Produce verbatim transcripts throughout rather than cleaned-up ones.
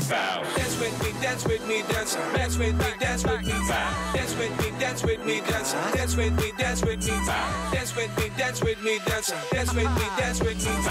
Dance with me, dance with me, dance. Dance with me, dance with me, dance with me, dance with me, dance. Dance with me, dance with me, dance with me, dance with me, dance. Dance with me, dance with me,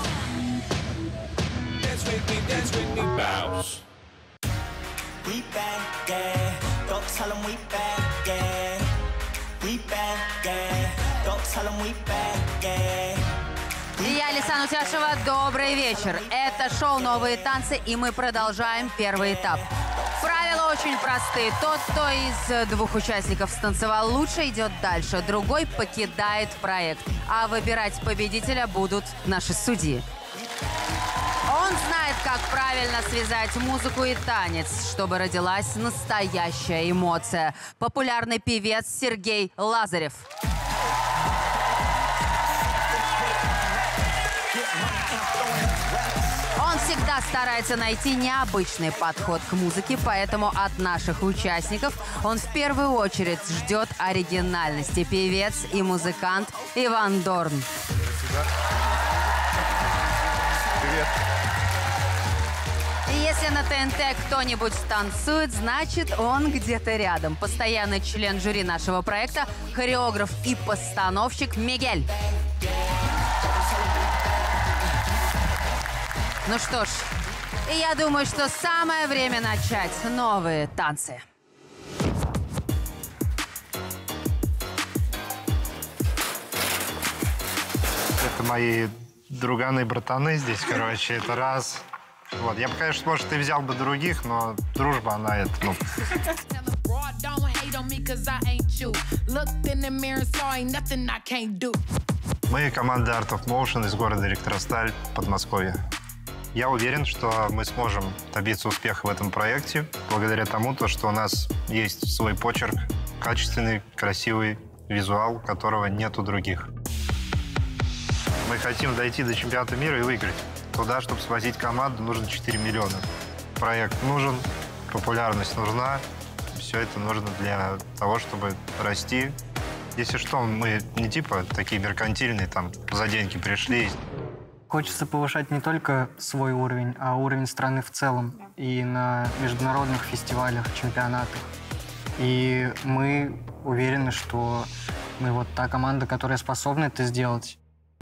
dance with me, dance with me, bounce. We back, yeah. Go tell 'em we back, yeah. We back, yeah. Go tell 'em we back, yeah. Я Лисан Утяшева. Добрый вечер. Это шоу «Новые танцы», и мы продолжаем первый этап. Правила очень простые. Тот, кто из двух участников станцевал лучше, идет дальше. Другой покидает проект. А выбирать победителя будут наши судьи. Он знает, как правильно связать музыку и танец, чтобы родилась настоящая эмоция. Популярный певец Сергей Лазарев. Он всегда старается найти необычный подход к музыке, поэтому от наших участников он в первую очередь ждет оригинальности. Певец и музыкант Иван Дорн. Привет. Если на ТНТ кто-нибудь танцует, значит, он где-то рядом. Постоянный член жюри нашего проекта, хореограф и постановщик Мигель. Ну что ж, я думаю, что самое время начать новые танцы. Это мои друганы и братаны здесь, короче, это раз. Вот, я бы, конечно, может, и взял бы других, но дружба, она это, ну... Мы команда Art of Motion из города Электросталь, Подмосковья. Я уверен, что мы сможем добиться успеха в этом проекте благодаря тому, то, что у нас есть свой почерк, качественный, красивый визуал, которого нет у других. Мы хотим дойти до чемпионата мира и выиграть. Туда, чтобы свозить команду, нужно четыре миллиона. Проект нужен, популярность нужна. Все это нужно для того, чтобы расти. Если что, мы не типа такие меркантильные, там, за деньги пришли. Хочется повышать не только свой уровень, а уровень страны в целом. И на международных фестивалях, чемпионатах. И мы уверены, что мы вот та команда, которая способна это сделать.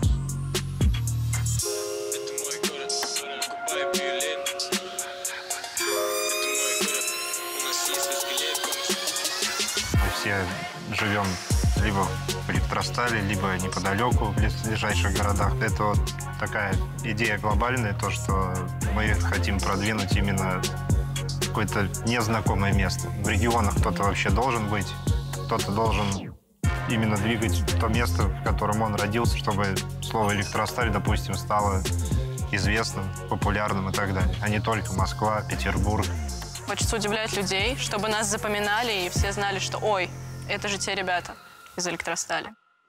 Все живем либо в Электростале, либо неподалеку, в ближайших городах. Это вот такая идея глобальная, то, что мы хотим продвинуть именно какое-то незнакомое место. В регионах кто-то вообще должен быть, кто-то должен именно двигать то место, в котором он родился, чтобы слово «Электросталь», допустим, стало известным, популярным и так далее, а не только Москва, Петербург. Хочется удивлять людей, чтобы нас запоминали и все знали, что «Ой, это же те ребята из Электростали».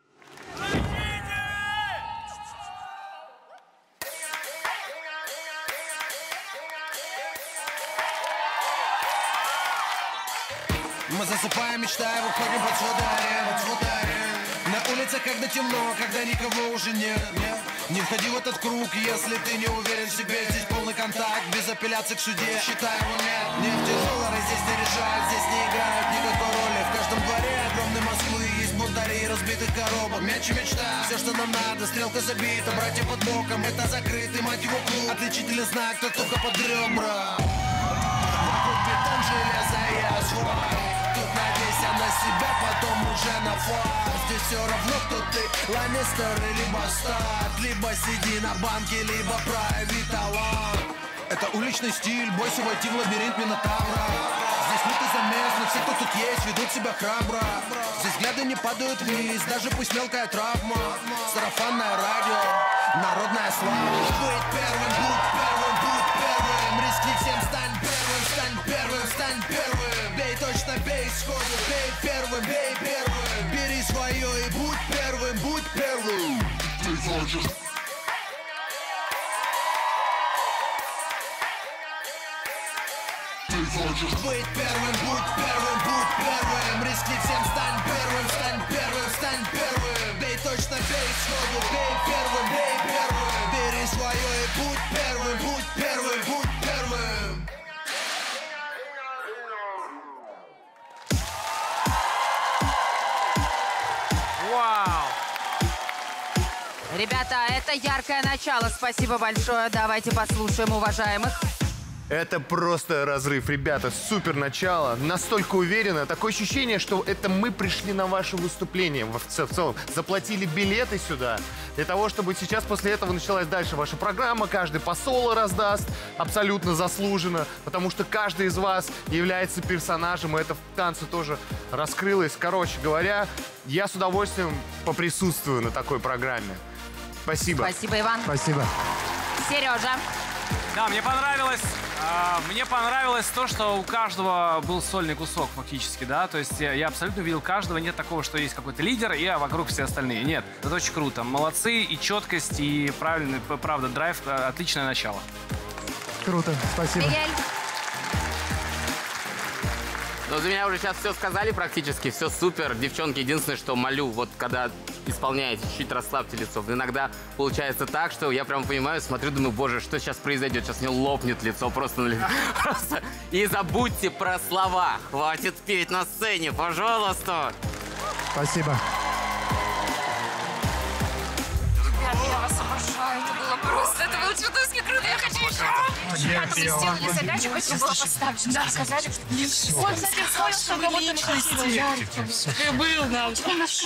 Мы засыпаем, мечтая, выходим под своды арен. На улице, когда темно, когда никого уже нет. Не входи в этот круг, если ты не уверен в себе. Здесь полный контакт, без апелляции к суде. Считай его нет. Нефть и доллары здесь не решают, здесь не играют никакой роли. В каждом дворе огромной Москвы есть бунтари и разбитых коробок. Мяч и мечта, все, что нам надо, стрелка забита, братья под боком. Это закрытый, мать его, клуб. Отличительный знак, кто только под ребра. Вокруг бетон, железо и асфальт. Тут надейся на себя, потом уже на фарт. Здесь все равно, кто ты, Ланнистер или Бастард. Либо сиди на банке, либо прояви талант. Это уличный стиль, бойся войти в лабиринт Минотавра. Здесь люто заместно, все, кто тут есть, ведут себя храбро. Здесь взгляды не падают вниз, даже пусть мелкая травма. Сарафанное радио, народная слава. Быть первым, будь первым, будь первым. Рискни всем, стань первым, стань первым, стань первым. Бей точно, бей сходу, бей первым, бей первым. Бери свое и будь первым, будь первым. Быть первым, будь первым, будь первым. Рискни всем, стань первым, стань первым, стань первым. Бей точно, бей сходу, бей первым, бей первым. Бери свое и будь первым, будь первым, будь первым. Ребята, это яркое начало. Спасибо большое. Давайте послушаем уважаемых. Это просто разрыв, ребята, супер начало, настолько уверенно, такое ощущение, что это мы пришли на ваше выступление в целом, заплатили билеты сюда, для того, чтобы сейчас после этого началась дальше ваша программа, каждый по соло раздаст, абсолютно заслуженно, потому что каждый из вас является персонажем, и это в танце тоже раскрылось. Короче говоря, я с удовольствием поприсутствую на такой программе. Спасибо. Спасибо, Иван. Спасибо. Сережа. Да, мне понравилось, э, мне понравилось то, что у каждого был сольный кусок фактически, да, то есть я, я абсолютно видел каждого, нет такого, что есть какой-то лидер, и а вокруг все остальные, нет, это очень круто, молодцы, и четкость, и правильный, правда, драйв, отличное начало. Круто, спасибо. Мигель. Ну, за меня уже сейчас все сказали практически, все супер. Девчонки, единственное, что молю, вот когда исполняете, чуть расслабьте лицо. Иногда получается так, что я прям понимаю, смотрю, думаю, боже, что сейчас произойдет? Сейчас мне лопнет лицо просто. просто. И забудьте про слова. Хватит петь на сцене, пожалуйста. Спасибо. Я вас обожаю, это было просто, это было чудовищно круто, я хочу еще. Ребята, вы сделали задачу, которая была поставлена. Да, сказали, что он, кстати, сказал, что кого-то личности. Ты был, да. У нас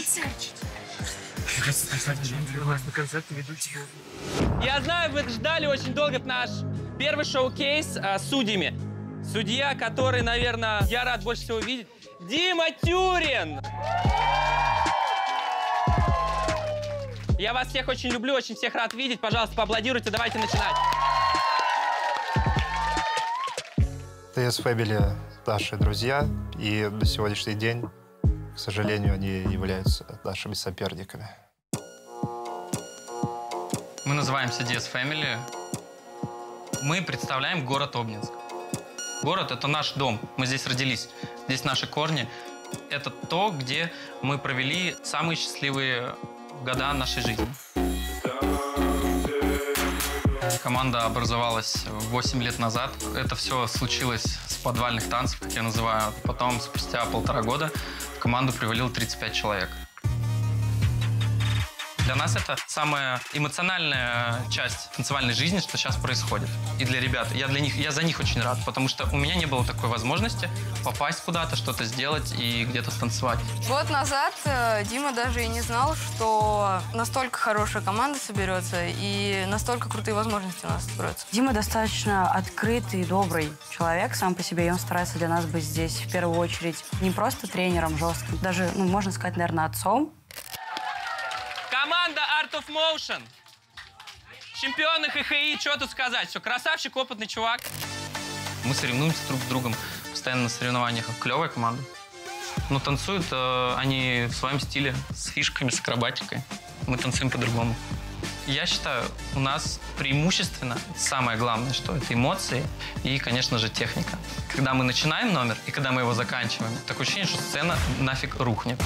Я знаю, вы ждали очень долго наш первый шоу-кейс а, с судьями. Судья, который, наверное, я рад больше всего видеть, Дима Тюрин! Я вас всех очень люблю, очень всех рад видеть. Пожалуйста, поаплодируйте, давайте начинать. ТС Family наши друзья, и на сегодняшний день, к сожалению, они являются нашими соперниками. Мы называемся ди эс Family. Мы представляем город Обнинск. Город — это наш дом. Мы здесь родились. Здесь наши корни. Это то, где мы провели самые счастливые года нашей жизни. Команда образовалась восемь лет назад. Это все случилось с подвальных танцев, как я называю. Потом, спустя полтора года, в команду привалило тридцать пять человек. Для нас это самая эмоциональная часть танцевальной жизни, что сейчас происходит. И для ребят, я, для них, я за них очень рад, потому что у меня не было такой возможности попасть куда-то, что-то сделать и где-то станцевать. Год назад Дима даже и не знал, что настолько хорошая команда соберется и настолько крутые возможности у нас откроются. Дима достаточно открытый и добрый человек сам по себе, и он старается для нас быть здесь в первую очередь не просто тренером жестким, даже, ну, можно сказать, наверное, отцом. Команда Art of Motion. Чемпионы ха ха и, что тут сказать? Все, красавчик, опытный чувак. Мы соревнуемся друг с другом постоянно на соревнованиях. Клевая команда. Но танцуют э, они в своем стиле, с фишками, с акробатикой. Мы танцуем по-другому. Я считаю, у нас преимущественно самое главное, что это эмоции и, конечно же, техника. Когда мы начинаем номер и когда мы его заканчиваем, такое ощущение, что сцена нафиг рухнет.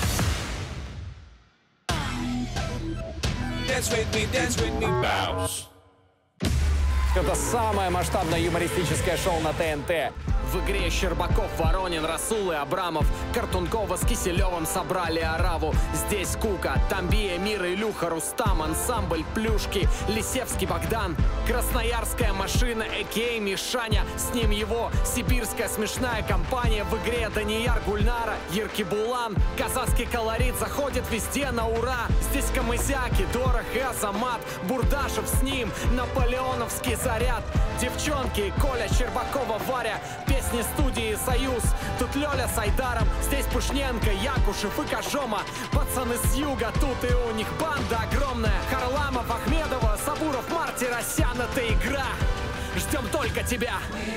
Это самое масштабное юмористическое шоу на тэ эн тэ. В игре Щербаков, Воронин, Расул и Абрамов, Картункова с Киселевым собрали ораву. Здесь Кука, Тамбия, Мир, Илюха, Рустам, ансамбль Плюшки, Лисевский, Богдан, Красноярская машина, Экей, Мишаня, с ним его сибирская смешная компания. В игре Данияр, Гульнара, Еркебулан, казахский колорит заходит везде на ура. Здесь Камызяки, Дорох и Азамат, Бурдашев с ним, наполеоновский заряд. Девчонки, Коля, Щербакова, Варя, песни студии «Союз». Тут Лёля с Айдаром, здесь Пушненко, Якушев и Кожома. Пацаны с юга, тут и у них банда огромная. Харламов, Ахмедова, Сабуров, Мартиросян. Это игра, ждем только тебя.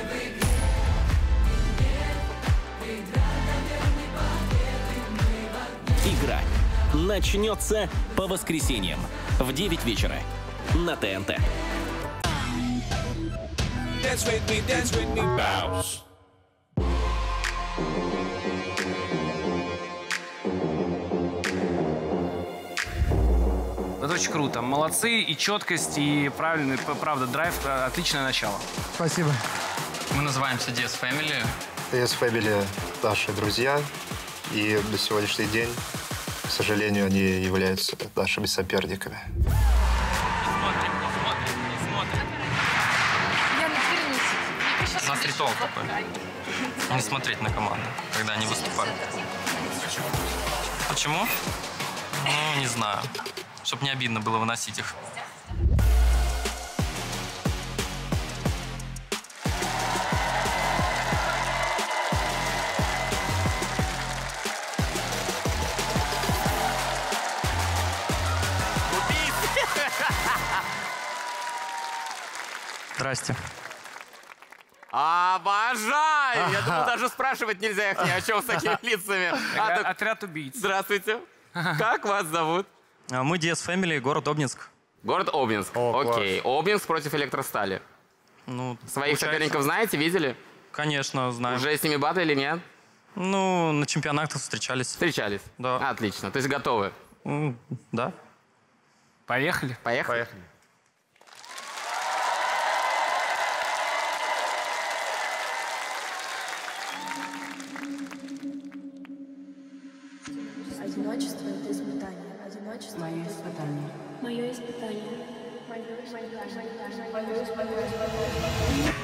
Игра начнется по воскресеньям в девять вечера на тэ эн тэ. Dance with me, dance with me, bounce. Это очень круто. Молодцы, и четкость, и правильный, правда, драйв, отличное начало. Спасибо. Мы называемся ди эс Family. ТС Family наши друзья, и на сегодняшний день, к сожалению, они являются нашими соперниками. У нас ритуал такой. Не смотреть на команду, когда они выступают. Почему? Ну, не знаю. Чтобы не обидно было выносить их. Здрасте. Обожаю! Я думал, даже спрашивать нельзя их ни о чем с такими лицами. А, так... Отряд убийц. Здравствуйте. Как вас зовут? Мы ди эс Family, город Обнинск. Город Обнинск. О, окей. класс. Обнинск против Электростали. Ну, Своих получается... соперников знаете, видели? Конечно, знаем. Уже с ними батли или нет? Ну, на чемпионатах встречались. Встречались? Да. Отлично. То есть готовы? Mm, да. Поехали? Поехали. Поехали. Одиночество — это испытание. Одиночество — Мое испытание. Мое испытание. Мое испытание. Мое испытание.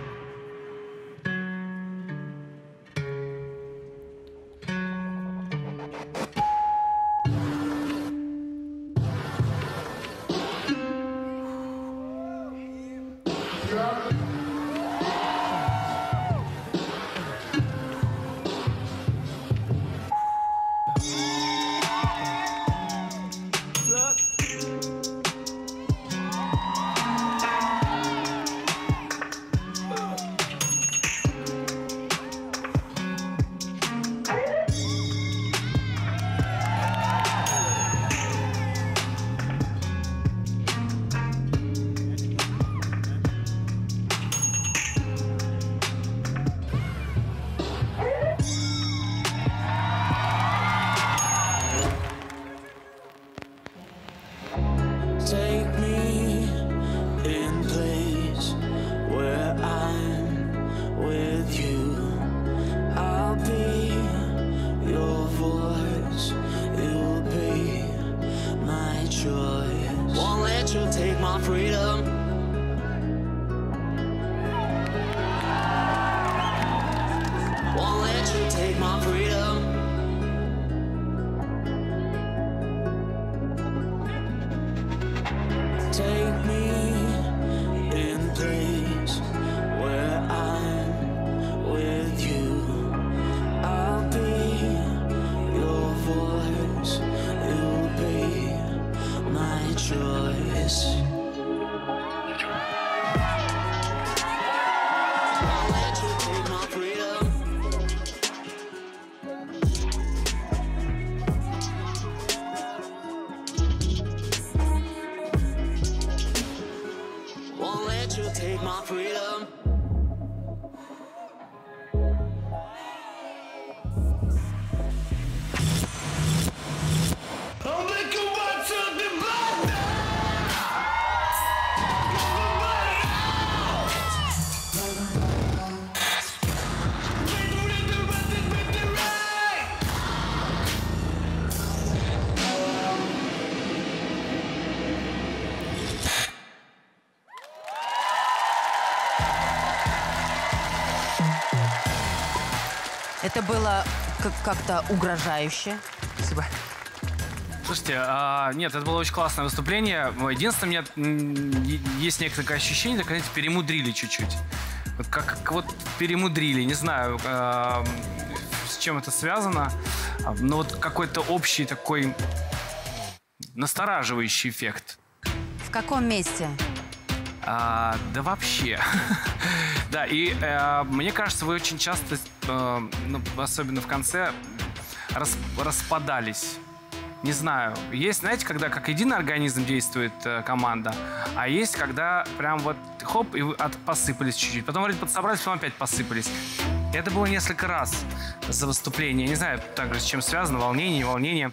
Take me in place where I'm with you. I'll be your voice, you'll be my choice. Won't let you take my freedom. Won't let you take my freedom. Take me in place where I'm with you. I'll be your voice, you'll be my choice. Won't let you take my freedom. Won't let you take my freedom. I'll make you want to be mine. Это было как- как-то угрожающе. Спасибо. Слушайте, а, нет, это было очень классное выступление. Единственное, у меня м, е- есть некоторое ощущение, так, знаете, перемудрили чуть-чуть. Вот как, как вот перемудрили, не знаю, а, с чем это связано, а, но вот какой-то общий такой настораживающий эффект. В каком месте? А, да вообще. Да, и э, мне кажется, вы очень часто, э, ну, особенно в конце, рас- распадались. Не знаю. Есть, знаете, когда как единый организм действует э, команда, а есть, когда прям вот хоп, и вы от- посыпались чуть-чуть. Потом вроде подсобрались, потом опять посыпались. И это было несколько раз за выступление. Не знаю, также с чем связано, волнение, не волнение.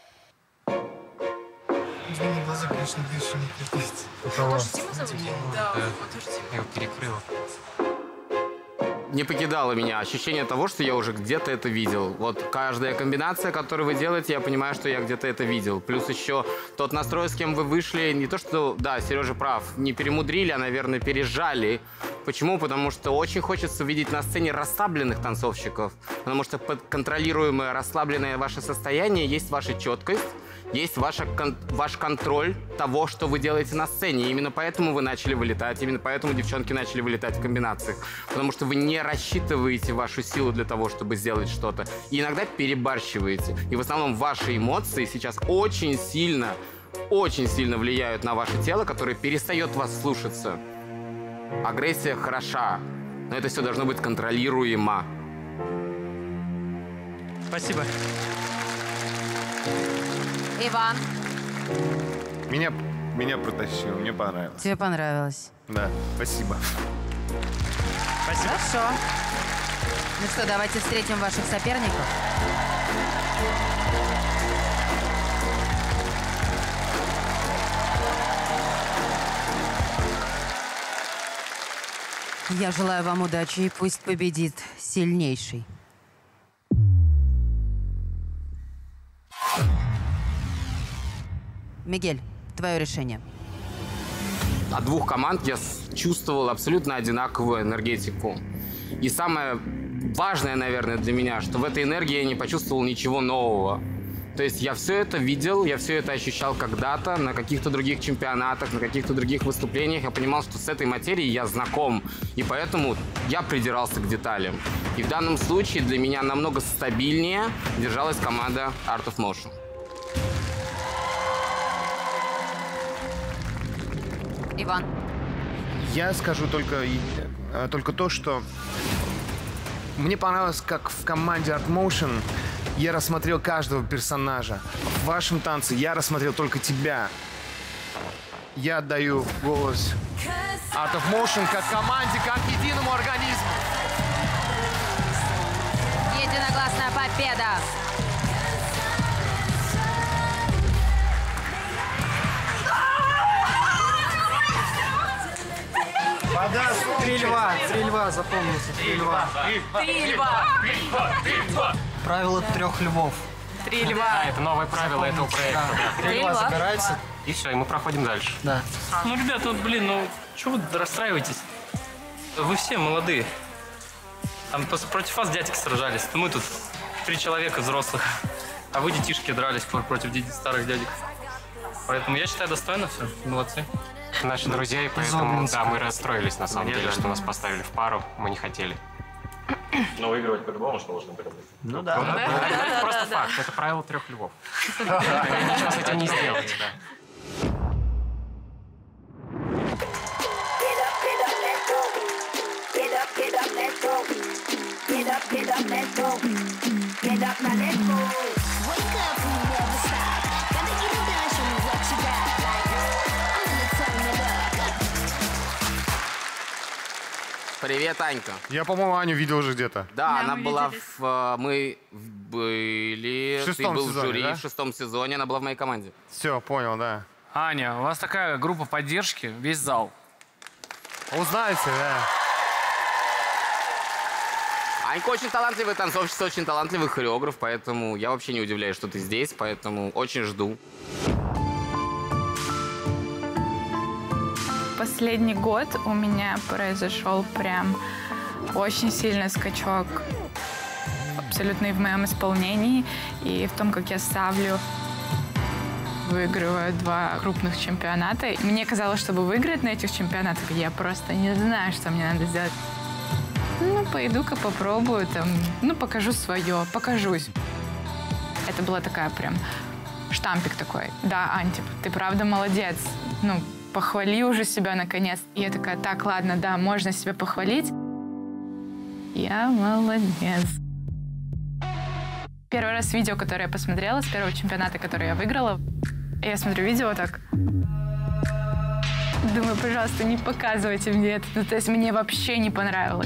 Извини, глаза, конечно, дышат, не капец. Тоже Тима зовут? Да, вот тоже Тима. Я его перекрыл. не покидало меня ощущение того, что я уже где-то это видел. Вот каждая комбинация, которую вы делаете, я понимаю, что я где-то это видел. Плюс еще тот настрой, с кем вы вышли, не то что, да, Сережа прав, не перемудрили, а, наверное, пережали. Почему? Потому что очень хочется видеть на сцене расслабленных танцовщиков. Потому что под контролируемое, расслабленное ваше состояние есть ваша четкость, есть ваша, кон, ваш контроль того, что вы делаете на сцене. И именно поэтому вы начали вылетать, именно поэтому девчонки начали вылетать в комбинациях. Потому что вы не рассчитываете вашу силу для того, чтобы сделать что-то. И иногда перебарщиваете. И в основном ваши эмоции сейчас очень сильно, очень сильно влияют на ваше тело, которое перестает вас слушаться. Агрессия хороша, но это все должно быть контролируемо. Спасибо. Иван, Меня, меня протащило, мне понравилось. тебе понравилось? Да, спасибо. Спасибо. Хорошо. Ну что, давайте встретим ваших соперников. Я желаю вам удачи, и пусть победит сильнейший. Мигель, твое решение. От двух команд я чувствовал абсолютно одинаковую энергетику. И самое важное, наверное, для меня, что в этой энергии я не почувствовал ничего нового. То есть я все это видел, я все это ощущал когда-то на каких-то других чемпионатах, на каких-то других выступлениях. Я понимал, что с этой материей я знаком, и поэтому я придирался к деталям. И в данном случае для меня намного стабильнее держалась команда Art of Motion. Иван. Я скажу только, только то, что мне понравилось, как в команде Art Motion я рассмотрел каждого персонажа. В вашем танце я рассмотрел только тебя. Я отдаю голос Art of Motion как команде, как единому организму. Единогласная победа. Вода, три льва, три льва, запомните, три льва. Три льва. Правило трех львов. Три льва. Да, это новое правило этого проекта. Да. Три льва забирается. И все, и мы проходим дальше. Да. Ну, ребята, вот, блин, ну, чего вы расстраиваетесь? Вы все молодые. Там просто против вас дядьки сражались. Мы тут три человека взрослых. А вы, детишки, дрались против старых дядек. Поэтому я считаю, достойно все. Молодцы. Наши друзья, и поэтому, да, мы расстроились, на самом деле, что нас поставили в пару. Мы не хотели. Но выигрывать по-любому сложно было. Ну да. Ну, да, да, да, да, это просто факт. Это правило трех львов. Ничего с этим не сделать, да. Привет, Анька. Я, по-моему, Аню видел уже где-то. Да, Да, она мы была виделись. в... Мы были... В шестом Ты был сезоне, в жюри да? в шестом сезоне, она была в моей команде. Все, понял, да. Аня, у вас такая группа поддержки, весь зал. Узнаете, да. Анька очень талантливая танцовщица, очень талантливый хореограф, поэтому я вообще не удивляюсь, что ты здесь, поэтому очень жду. Последний год у меня произошел прям очень сильный скачок абсолютно и в моем исполнении, и в том, как я ставлю. Выигрываю два крупных чемпионата. Мне казалось, чтобы выиграть на этих чемпионатах, я просто не знаю, что мне надо сделать. Ну, пойду-ка попробую, там, ну, покажу свое, покажусь. Это была такая прям штампик такой. Да, Ань, типа, ты правда молодец. Ну, похвали уже себя наконец. И я такая, так, ладно, да, можно себя похвалить. Я молодец. Первый раз видео, которое я посмотрела, с первого чемпионата, который я выиграла, я смотрю видео так. Думаю, пожалуйста, не показывайте мне это. Ну, то есть мне вообще не понравилось.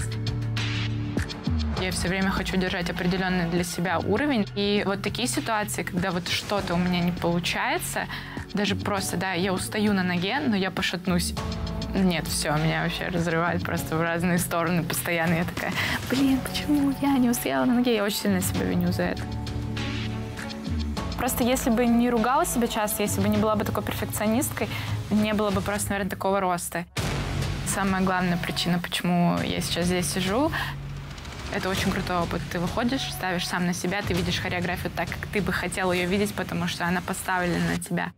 Я все время хочу держать определенный для себя уровень. И вот такие ситуации, когда вот что-то у меня не получается, даже просто, да, я устаю на ноге, но я пошатнусь. Нет, все, меня вообще разрывает просто в разные стороны постоянно. Я такая, блин, почему я не устояла на ноге? Я очень сильно себя виню за это. Просто если бы не ругала себя часто, если бы не была бы такой перфекционисткой, не было бы просто, наверное, такого роста. Самая главная причина, почему я сейчас здесь сижу, это очень крутой опыт. Ты выходишь, ставишь сам на себя, ты видишь хореографию так, как ты бы хотел ее видеть, потому что она поставлена на тебя.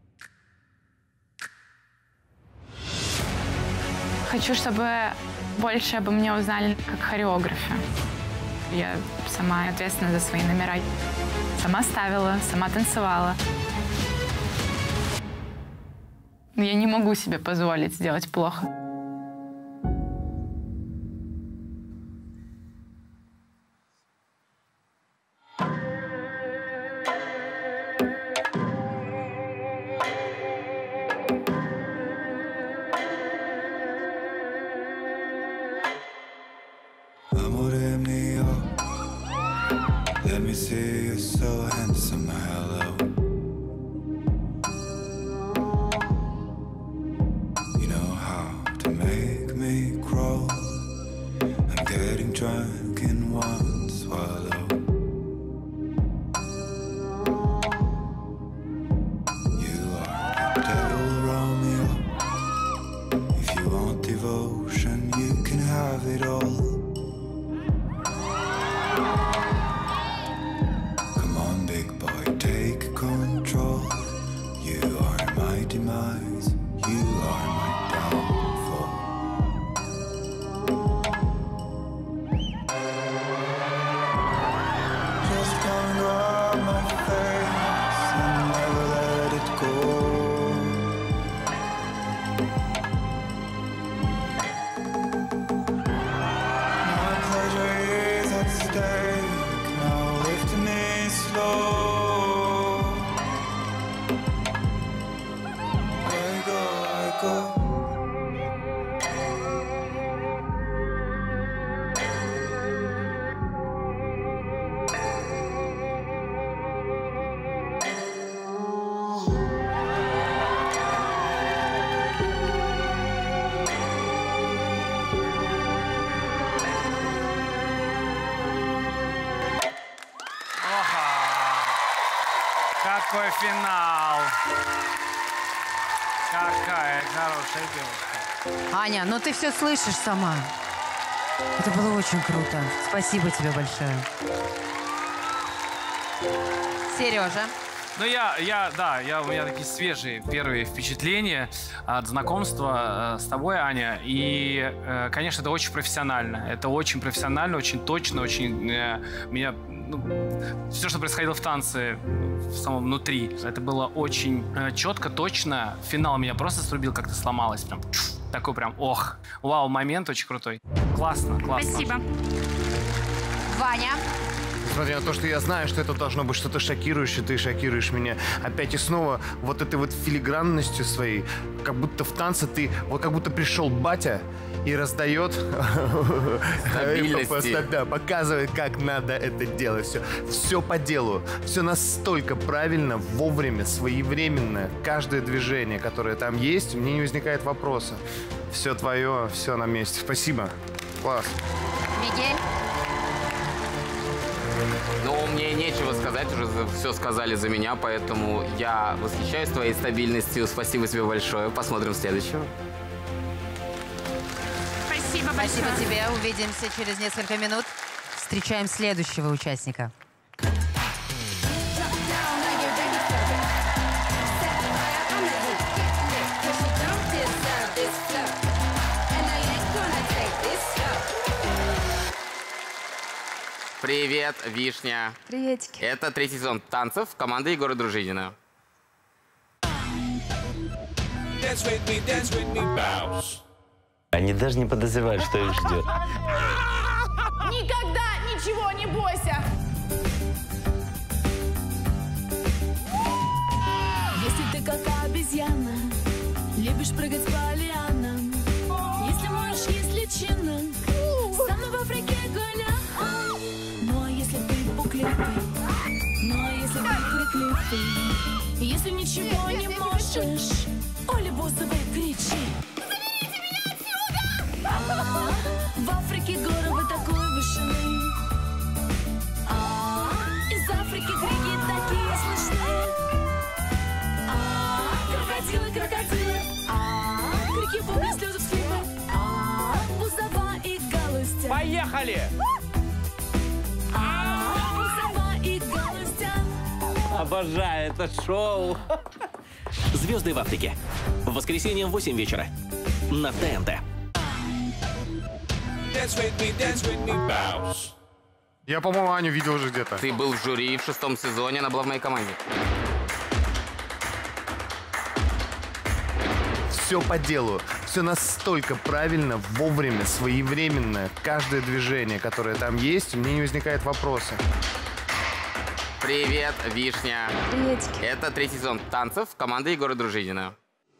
Хочу, чтобы больше обо мне узнали как хореографе. Я сама ответственна за свои номера. Сама ставила, сама танцевала. Но я не могу себе позволить сделать плохо. Let me see you so handsome, hello. You know how to make me crawl. I'm getting drunk in one swallow. You are the devil, Romeo. If you want devotion, you can have it all. Control. You are my demise. You are my downfall. Just come and rub my face and never let it go. My pleasure is at stake. Now lift me slow. Какой финал! Какая хорошая девушка. Аня, ну ты все слышишь сама. Это было очень круто. Спасибо тебе большое. Сережа. Ну, я, я, да, я, у меня такие свежие первые впечатления от знакомства э, с тобой, Аня. И, э, конечно, это очень профессионально. Это очень профессионально, очень точно, очень... Э, меня, ну, все, что происходило в танце, в самом внутри, это было очень э, четко, точно. Финал меня просто срубил, как-то сломалось. Прям, чух, такой прям, ох, вау, момент очень крутой. Классно, классно. Спасибо. Ваня. Несмотря на то, что я знаю, что это должно быть что-то шокирующее, ты шокируешь меня опять и снова вот этой вот филигранностью своей, как будто в танце ты, вот как будто пришел батя и раздает, да, показывает, как надо это делать. Все, все по делу, все настолько правильно, вовремя, своевременно. Каждое движение, которое там есть, мне не возникает вопроса. Все твое, все на месте. Спасибо. Класс. Мигель? Ну, мне нечего сказать, уже все сказали за меня, поэтому я восхищаюсь твоей стабильностью. Спасибо тебе большое. Посмотрим следующего. Спасибо большое. Спасибо тебе. Увидимся через несколько минут. Встречаем следующего участника. Привет, Вишня. Приветики. Это третий сезон танцев команды Егора Дружинина. Они даже не подозревают, что их ждет. Никогда ничего не бойся! Если ты как обезьяна, любишь прыгать по лианам, если можешь есть личинок, со мной в Африке гуляй. Ну а если ты буклетый, ну а если ты приклеитый, если ничего не можешь, Оля Бузовой кричи. Заберите меня! Поехали! Обожаю это шоу. «Звезды в Африке». В воскресенье в восемь вечера. На ТНТ. Я, по-моему, Аню видел уже где-то. Ты был в жюри в шестом сезоне, она была в моей команде. Все по делу. Все настолько правильно, вовремя, своевременно. Каждое движение, которое там есть, у меня не возникает вопроса. Привет, Вишня. Приветики. Это третий сезон танцев команды Егора Дружинина.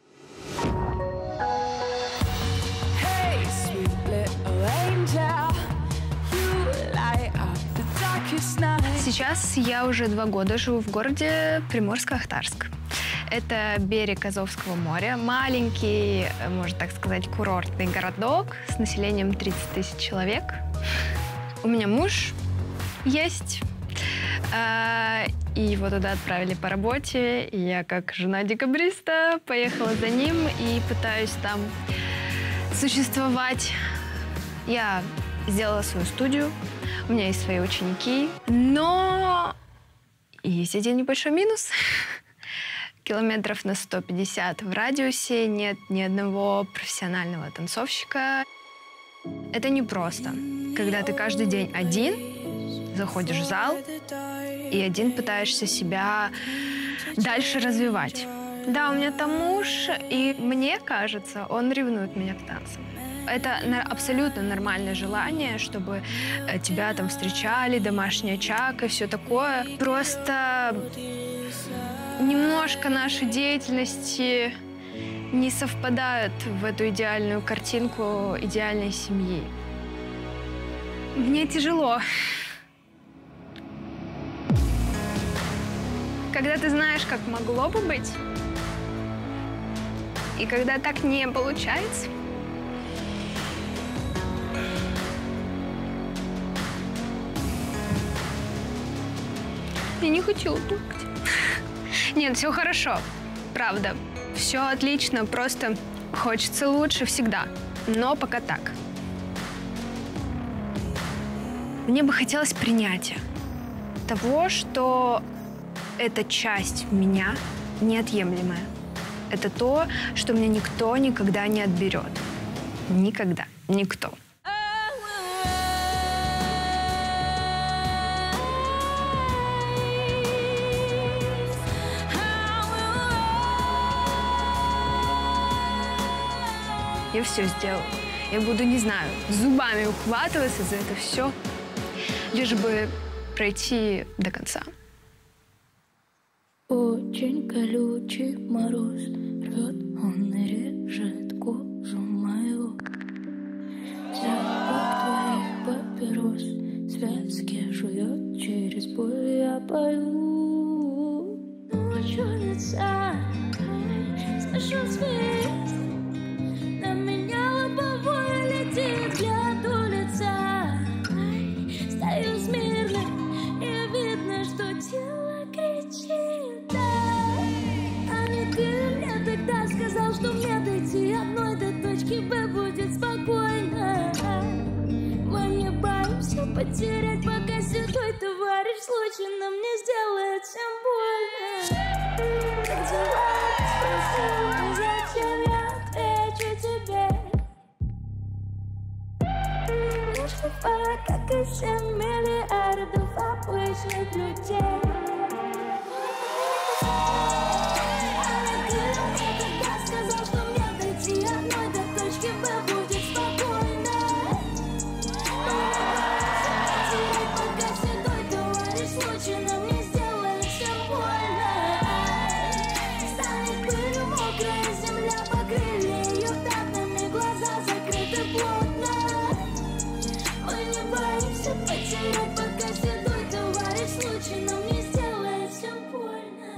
Hey, sweet little angel, you light up the darkest night. Сейчас я уже два года живу в городе Приморско-Ахтарск. Это берег Азовского моря, маленький, можно так сказать, курортный городок с населением тридцать тысяч человек. У меня муж есть, а, и его туда отправили по работе. И я, как жена декабриста, поехала за ним и пытаюсь там существовать. Я сделала свою студию, у меня есть свои ученики, но есть один небольшой минус. Километров на сто пятьдесят в радиусе нет ни одного профессионального танцовщика. Это непросто, когда ты каждый день один заходишь в зал и один пытаешься себя дальше развивать. Да, у меня там муж, и мне кажется, он ревнует меня к танцам. Это абсолютно нормальное желание, чтобы тебя там встречали, домашний очаг и все такое. Просто немножко наши деятельности не совпадают в эту идеальную картинку идеальной семьи. Мне тяжело. Когда ты знаешь, как могло бы быть, и когда так не получается, я не хотела плакать. Нет, все хорошо, правда. Все отлично, просто хочется лучше всегда. Но пока так. Мне бы хотелось принятия того, что эта часть меня неотъемлемая. Это то, что мне никто никогда не отберет. Никогда. Никто. Я все сделаю. Я буду, не знаю, зубами ухватываться за это все, лишь бы пройти до конца. Очень колючий мороз рвет, он и режет кожу мою. Запах твоих папирос связки жует, через боль я пою. Ночью лица, слышу свист. На меня лобовое летит взгляд улица. Стою смирно, и видно, что тело кричит. Да. А не ты мне тогда сказал, что мне дойти одной до точки Б будет спокойно. Мы не боимся потерять, пока седой товарищ случайно мне сделает всем больно. Как дела? Спросил, зачем я отвечу тебе? Лишь бывает, как и все миллиардов обычных людей. А не ты мне тогда сказал, что мне дойти одной до точки Б будет спокойно. Потерять, пока седой товарищ случайно мне сделает всем больно. Станет пылью мокрая земля, покрыли ее пятнами, глаза закрыты плотно. Мы не боимся потерять, пока седой товарищ случайно мне сделает всем больно.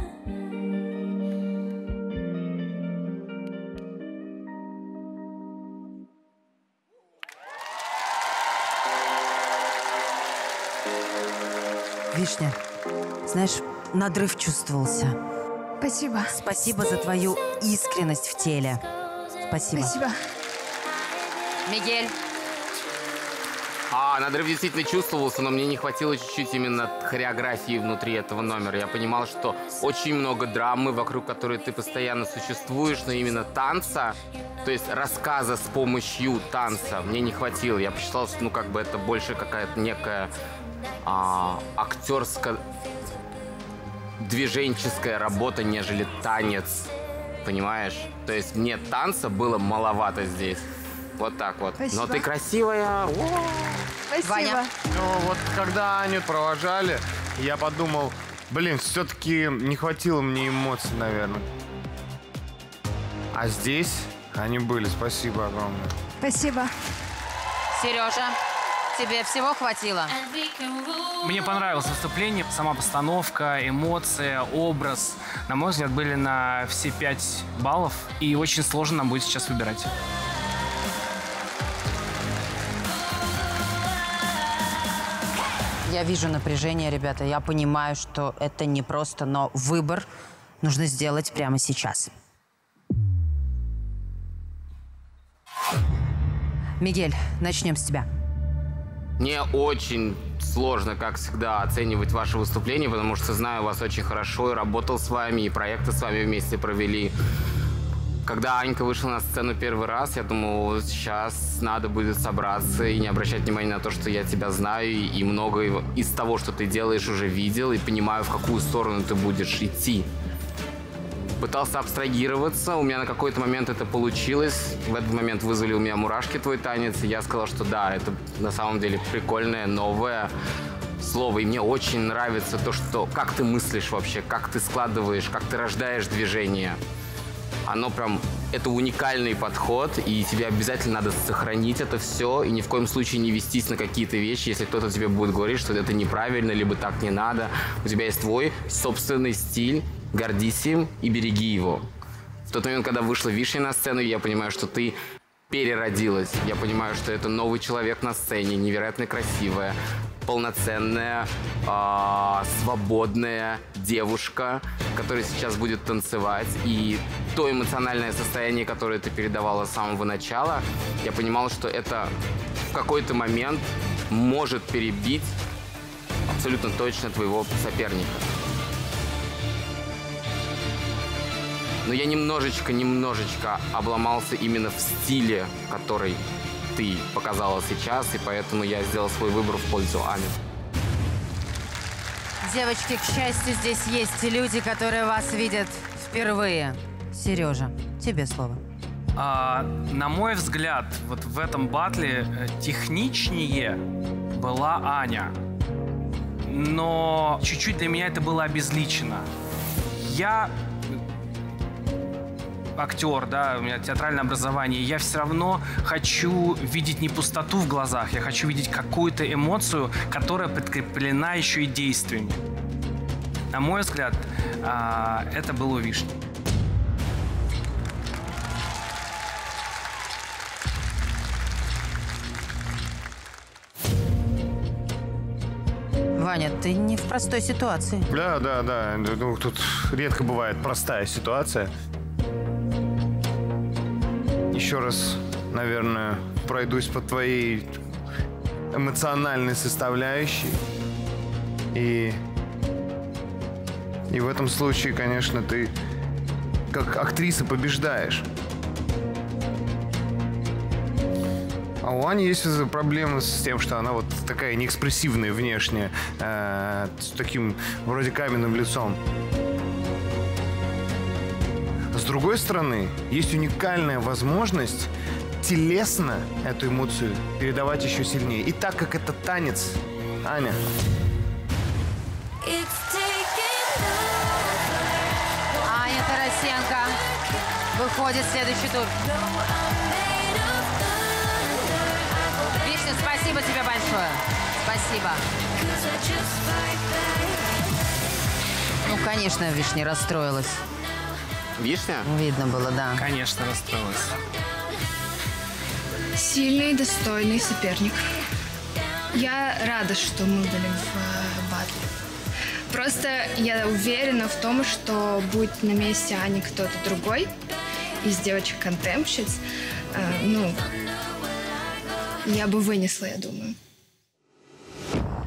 Вишня, знаешь, надрыв чувствовался. Спасибо. Спасибо за твою искренность в теле. Спасибо. Спасибо. Мигель. А, надрыв действительно чувствовался, но мне не хватило чуть-чуть именно хореографии внутри этого номера. Я понимал, что очень много драмы, вокруг которой ты постоянно существуешь, но именно танца, то есть рассказа с помощью танца, мне не хватило. Я посчитал, что ну как бы это больше какая-то некая а, актерская, движенческая работа, нежели танец, понимаешь? То есть мне танца было маловато здесь. Вот так вот. Спасибо. Но ты красивая. Спасибо. Ваня. Ну вот когда Аню провожали, я подумал, блин, все-таки не хватило мне эмоций, наверное. А здесь они были. Спасибо огромное. Спасибо. Сережа, тебе всего хватило? Мне понравилось выступление, сама постановка, эмоция, образ. На мой взгляд, были на все пять баллов. И очень сложно нам будет сейчас выбирать. Я вижу напряжение, ребята. Я понимаю, что это непросто, но выбор нужно сделать прямо сейчас. Мигель, начнем с тебя. Мне очень сложно, как всегда, оценивать ваше выступление, потому что знаю вас очень хорошо и работал с вами, и проекты с вами вместе провели. Когда Анька вышла на сцену первый раз, я думал, сейчас надо будет собраться и не обращать внимания на то, что я тебя знаю, и многое из того, что ты делаешь, уже видел, и понимаю, в какую сторону ты будешь идти. Пытался абстрагироваться, у меня на какой-то момент это получилось. В этот момент вызвали у меня мурашки твой танец, и я сказал, что да, это на самом деле прикольное, новое слово. И мне очень нравится то, что как ты мыслишь вообще, как ты складываешь, как ты рождаешь движение. Оно прям, это уникальный подход, и тебе обязательно надо сохранить это все, и ни в коем случае не вестись на какие-то вещи, если кто-то тебе будет говорить, что это неправильно, либо так не надо. У тебя есть твой собственный стиль, гордись им и береги его. В тот момент, когда вышла Вишня на сцену, я понимаю, что ты переродилась. Я понимаю, что это новый человек на сцене, невероятно красивая, полноценная, э, свободная девушка, которая сейчас будет танцевать. И то эмоциональное состояние, которое ты передавала с самого начала, я понимал, что это в какой-то момент может перебить абсолютно точно твоего соперника. Но я немножечко, немножечко обломался именно в стиле, который ты показала сейчас, и поэтому я сделал свой выбор в пользу Ани. Девочки, к счастью, здесь есть люди, которые вас видят впервые. Сережа, тебе слово. А, на мой взгляд, вот в этом батле техничнее была Аня. Но чуть-чуть для меня это было обезличено. Я актер, да, у меня театральное образование, я все равно хочу видеть не пустоту в глазах, я хочу видеть какую-то эмоцию, которая подкреплена еще и действиями. На мой взгляд, это было у Вишни. Ваня, ты не в простой ситуации. Да, да, да. Ну, тут редко бывает простая ситуация. Еще раз, наверное, пройдусь по твоей эмоциональной составляющей. И, и в этом случае, конечно, ты как актриса побеждаешь. А у Ани есть проблемы с тем, что она вот такая неэкспрессивная внешне, э, с таким вроде каменным лицом. С другой стороны, есть уникальная возможность телесно эту эмоцию передавать еще сильнее. И так как это танец, Аня. Аня Тарасенко выходит в следующий тур. Вишня, спасибо тебе большое. Спасибо. Ну, конечно, Вишня расстроилась. Вишня? Видно было, да. Конечно, расстроилась. Сильный и достойный соперник. Я рада, что мы были в э, батле. Просто я уверена в том, что будь на месте Ани кто-то другой из девочек-контемпщиц, э, ну, я бы вынесла, я думаю.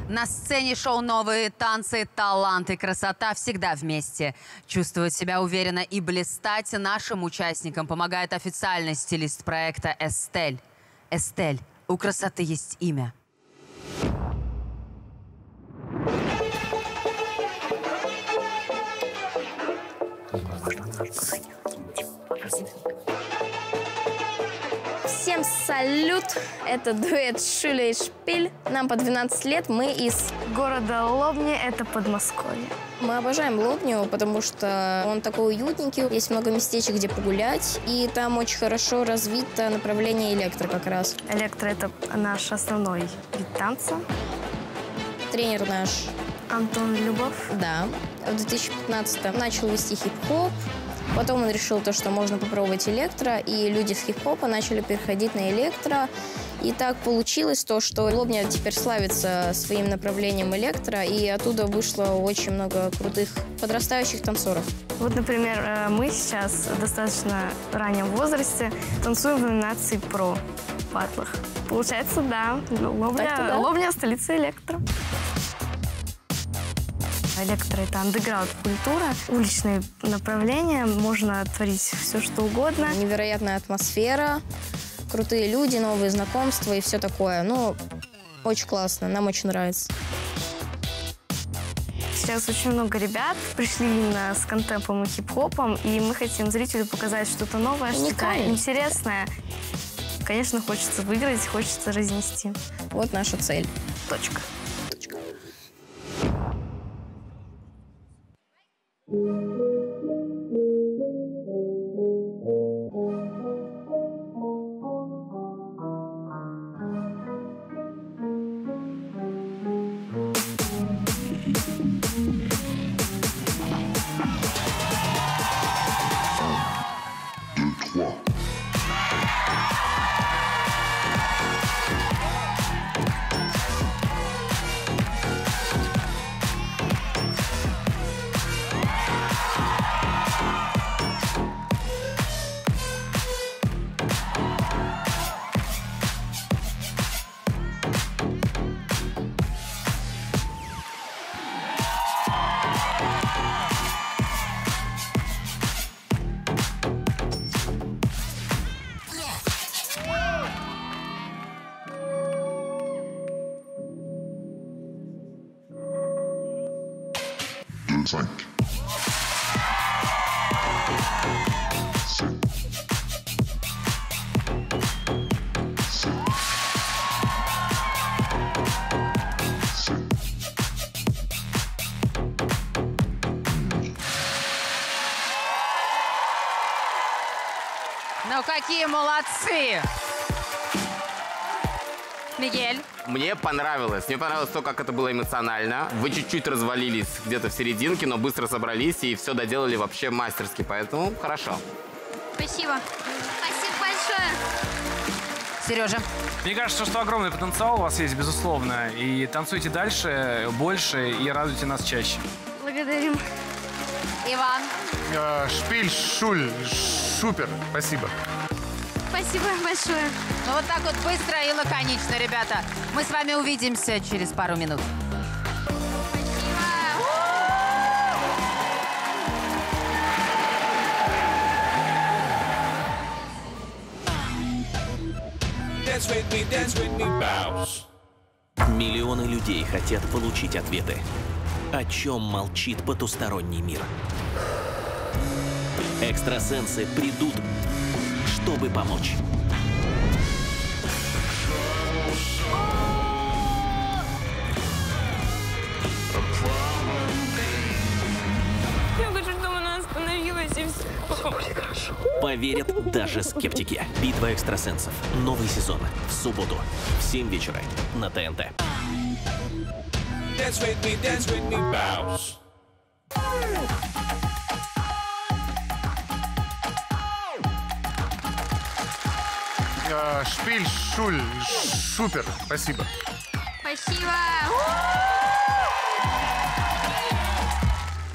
На сцене шоу «Новые танцы», талант и красота всегда вместе. Чувствовать себя уверенно и блистать нашим участникам помогает официальный стилист проекта Эстель. Эстель, у красоты есть имя. Всем салют! Это дуэт Шуля и Шпиль. Нам по двенадцать лет, мы из города Лобни, это Подмосковье. Мы обожаем Лобню, потому что он такой уютненький, есть много местечек, где погулять, и там очень хорошо развито направление электро как раз. Электро – это наш основной вид танца. Тренер наш Антон Любовь. Да. В две тысячи пятнадцатом начал вести хип-хоп. Потом он решил то, что можно попробовать электро, и люди с хип-хопа начали переходить на электро. И так получилось то, что Лобня теперь славится своим направлением электро, и оттуда вышло очень много крутых подрастающих танцоров. Вот, например, мы сейчас в достаточно раннем возрасте танцуем в номинации «Про» в батлах. Получается, да, Лобня, да. Лобня – столица электро. Электро – это андеграунд-культура, уличные направления, можно творить все, что угодно. Невероятная атмосфера, крутые люди, новые знакомства и все такое. Ну, очень классно, нам очень нравится. Сейчас очень много ребят пришли именно с контемпом и хип-хопом, и мы хотим зрителю показать что-то новое, что-то интересное. Конечно, хочется выиграть, хочется разнести. Вот наша цель. Точка. cinq. Ну какие молодцы! Мигель? Мне понравилось. Мне понравилось то, как это было эмоционально. Вы чуть-чуть развалились где-то в серединке, но быстро собрались и все доделали вообще мастерски. Поэтому хорошо. Спасибо. Спасибо большое. Сережа? Мне кажется, что огромный потенциал у вас есть, безусловно. И танцуйте дальше, больше и радуйте нас чаще. Благодарим. Иван? Э, Шпиль, Шуль, супер. Спасибо. Спасибо большое. Ну вот так вот быстро и лаконично, ребята. Мы с вами увидимся через пару минут. Миллионы людей хотят получить ответы. О чем молчит потусторонний мир? Экстрасенсы придут, чтобы помочь. Я хочу, чтобы она остановилась и все. Все будет хорошо. Поверят даже скептики. Битва экстрасенсов. Новый сезон. В субботу. В семь вечера. На ТНТ. Dance with me, dance with me, bounce. Э, Шпиль, Шуль, супер. Спасибо. Спасибо.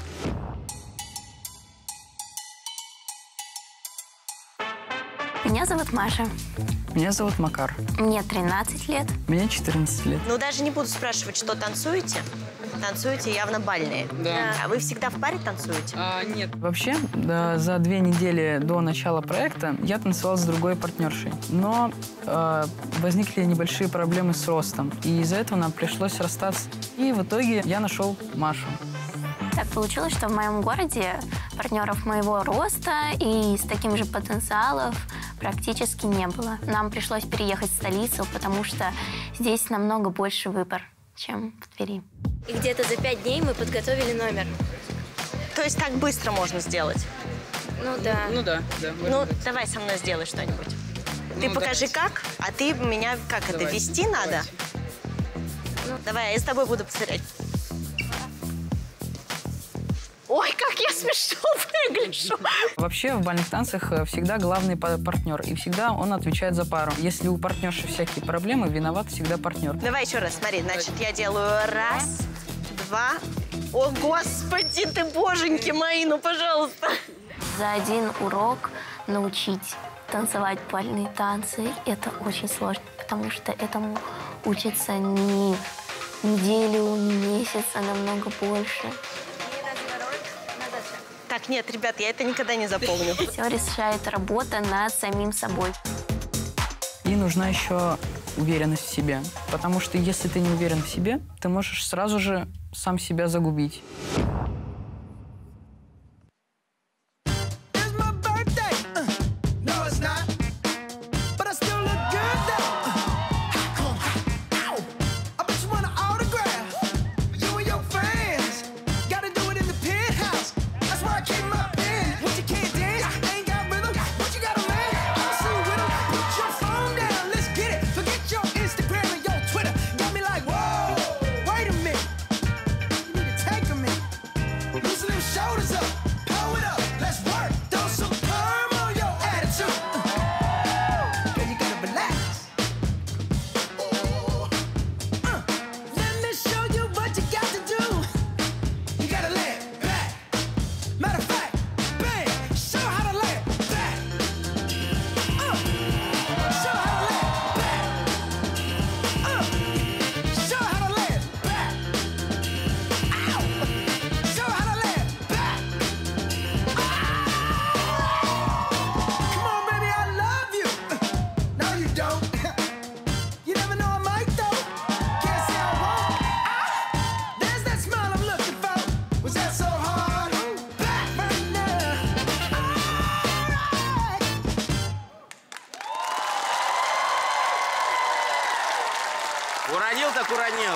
Меня зовут Маша. Меня зовут Макар. Мне тринадцать лет. Мне четырнадцать лет. Ну, даже не буду спрашивать, что танцуете. Танцуете явно бальные. Да. А вы всегда в паре танцуете? А, нет. Вообще, да, за две недели до начала проекта я танцевал с другой партнершей. Но э, возникли небольшие проблемы с ростом. И из-за этого нам пришлось расстаться. И в итоге я нашел Машу. Так получилось, что в моем городе партнеров моего роста и с таким же потенциалом практически не было. Нам пришлось переехать в столицу, потому что здесь намного больше выбор, чем в Твери. И где-то за пять дней мы подготовили номер. То есть так быстро можно сделать? Ну да. Ну да, да. Ну, давай со мной сделай что-нибудь. Ты Ну, покажи давайте. как, а ты меня как это, Давайте, вести надо? Ну, давай, а я с тобой буду повторять. Ой, как я смешно выгляжу! Вообще в бальных танцах э, всегда главный па- партнер. И всегда он отвечает за пару. Если у партнерши всякие проблемы, виноват всегда партнер. Давай еще раз, смотри. Значит, я делаю раз, два. О, господи ты, боженьки мои, ну, пожалуйста. За один урок научить танцевать бальные танцы – это очень сложно, потому что этому учатся не неделю, не месяц, а намного больше. Так, нет, ребят, я это никогда не запомню. Все решает работа над самим собой. И нужна еще уверенность в себе. Потому что если ты не уверен в себе, ты можешь сразу же сам себя загубить. No, it's not. But I still look good though. Come on. Ow. I bet you want an autograph. You and your friends. Gotta do it in the penthouse. That's where I keep my pen. What you can't dance, ain't got rhythm. What you got a man? I'll see with him. Put your phone down, let's get it. Forget your Instagram and your Twitter. Got me like, whoa, wait a minute. You need to take a minute. Loosen them shoulders up. Pull it up. Let's work. Throw some perm on your attitude. Girl, you gotta relax. Uh, let me show you what you got to do. You gotta lay it back. Matter of fact, bang, show how to lay it back. Uh, show how to lay it back. Uh, show how to lay it back. Ow, show how to lay it back. Come on, baby, I love you. No, you don't. You never know I might though. Can't say I won't. Ah, there's that smile I'm looking for. Was that so hard? Back right now. Уронил так уронил.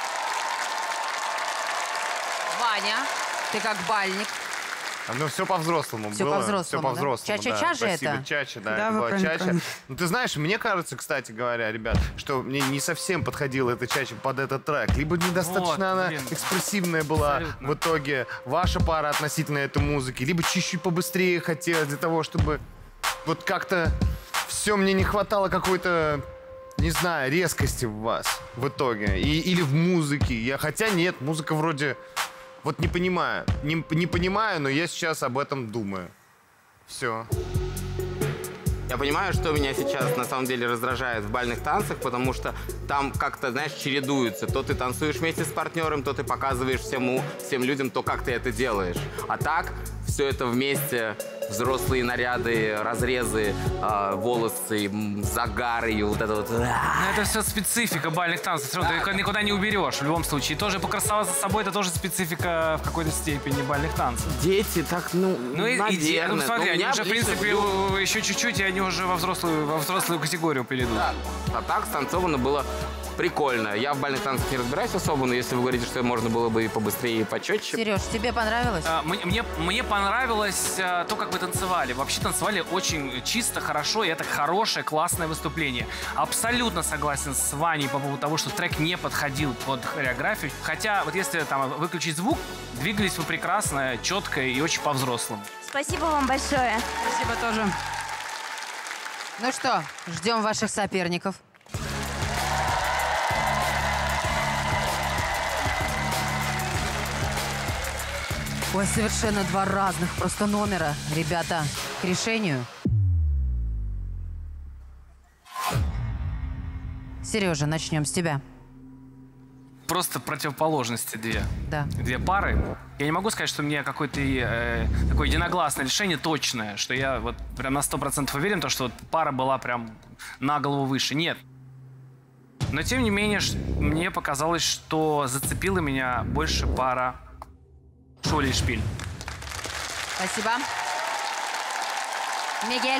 Ваня, ты как бальник. Ну, все по-взрослому Всё было. по-взрослому, Все да? по-взрослому, Ча-ча-ча да. же Спасибо, это? чача, да, Да, это вы была правильно, чача. правильно. Ну, ты знаешь, мне кажется, кстати говоря, ребят, что мне не совсем подходила эта чача под этот трек. Либо недостаточно Вот, она блин. экспрессивная была Абсолютно. в итоге, ваша пара относительно этой музыки, либо чуть-чуть побыстрее хотелось для того, чтобы вот как-то все мне не хватало какой-то, не знаю, резкости в вас в итоге. И, или в музыке. Я, хотя нет, музыка вроде... Вот не понимаю. Не, не понимаю, но я сейчас об этом думаю. Все. Я понимаю, что меня сейчас на самом деле раздражает в бальных танцах, потому что там как-то, знаешь, чередуется. То ты танцуешь вместе с партнером, то ты показываешь всему, всем людям то, как ты это делаешь. А так все это вместе, взрослые наряды, разрезы, э, волосы, м, загары и вот это вот. Ну, это все специфика бальных танцев. Всё равно Ты никуда не уберешь в любом случае. Тоже покрасоваться с собой — это тоже специфика в какой-то степени бальных танцев. Дети так, ну, Ну, и, и де- ну, наверное. смотри, Ну, у они меня уже, в лично принципе, было- у- еще чуть-чуть, и они уже во взрослую, во взрослую категорию перейдут. Да. А так станцовано было прикольно. Я в бальных танцах не разбираюсь особо, но если вы говорите, что можно было бы и побыстрее, и почетче. Сереж, тебе понравилось? А, Мне, мне, мне понравилось а, то, как вы танцевали. Вообще танцевали очень чисто, хорошо, и это хорошее, классное выступление. Абсолютно согласен с Ваней по поводу того, что трек не подходил под хореографию. Хотя, вот если там выключить звук, двигались вы прекрасно, четко и очень по-взрослому. Спасибо вам большое. Спасибо тоже. Ну что, ждем ваших соперников. Ой, совершенно два разных просто номера. Ребята, к решению. Сережа, начнем с тебя. Просто противоположности две. Да. Две пары. Я не могу сказать, что мне какое-то э, такое единогласное решение точное, что я вот прям на сто процентов уверен, то, что вот пара была прям на голову выше. Нет. Но тем не менее, мне показалось, что зацепила меня больше пара Шоли и Шпиль. Спасибо. Мигель.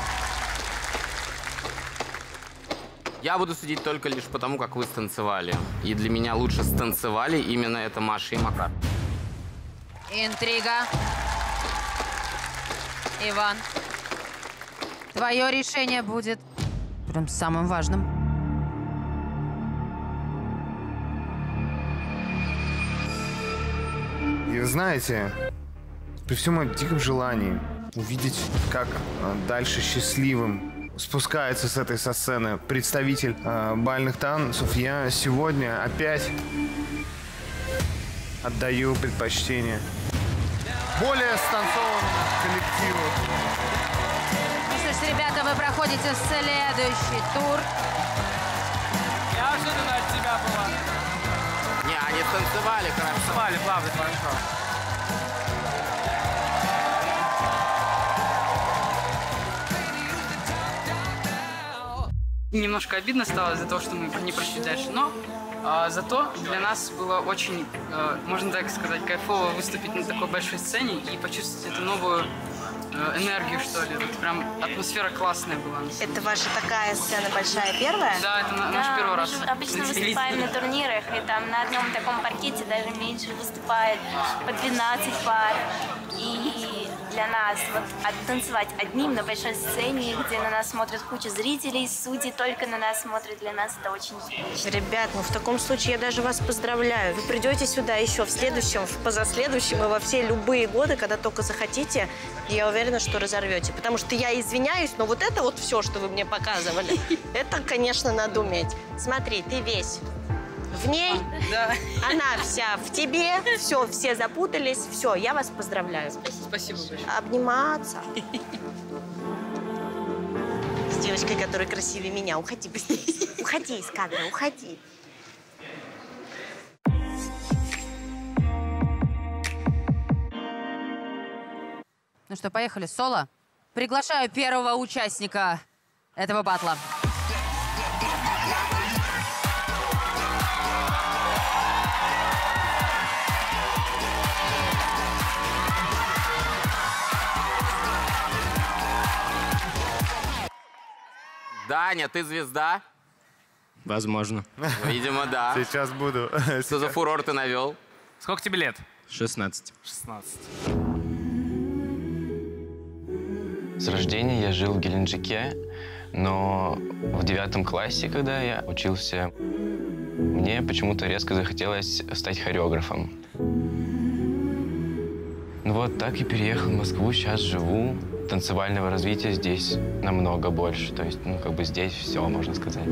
Я буду судить только лишь потому, как вы станцевали. И для меня лучше станцевали именно это Маша и Макар. Интрига. Иван. Твое решение будет прям самым важным. И вы знаете, при всем моем диком желании увидеть, как э, дальше счастливым спускается с этой со сцены представитель э, бальных танцев, я сегодня опять отдаю предпочтение более станцованному коллективу. Ну что ж, ребята, вы проходите следующий тур. Неожиданно от тебя было. Не, они танцевали хорошо. Танцевали, правда, хорошо. Немножко обидно стало из-за того, что мы не прошли дальше, но а, зато для нас было очень, а, можно так сказать, кайфово выступить на такой большой сцене и почувствовать эту новую а, энергию, что ли. Вот прям атмосфера классная была. Это ваша такая сцена большая первая? Да, это на, наш Да, первый мы раз. же обычно выступаем на турнирах, и там на одном таком паркете даже меньше выступает по двенадцать пар. И для нас вот танцевать одним на большой сцене, где на нас смотрят куча зрителей, судьи только на нас смотрят, для нас это очень необычно. Ребят, ну в таком случае я даже вас поздравляю. Вы придете сюда еще в следующем, в позаследующем и во все любые годы, когда только захотите. И я уверена, что разорвете. Потому что я извиняюсь, но вот это вот все, что вы мне показывали, это, конечно, надо уметь. Смотри, ты весь в ней, да. Она вся в тебе, все, все запутались, все, я вас поздравляю. Спасибо большое. Обниматься. С девочкой, которая красивее меня. Уходи быстрее. Уходи из кадра, уходи. Ну что, поехали, соло. Приглашаю первого участника этого батла. Даня, ты звезда? Возможно. Видимо, да. Сейчас буду. Что за фурор ты навел? Сколько тебе лет? шестнадцать. шестнадцать. С рождения я жил в Геленджике, но в девятом классе, когда я учился, мне почему-то резко захотелось стать хореографом. Ну вот так и переехал в Москву, сейчас живу. Танцевального развития здесь намного больше. То есть, ну, как бы здесь все, можно сказать.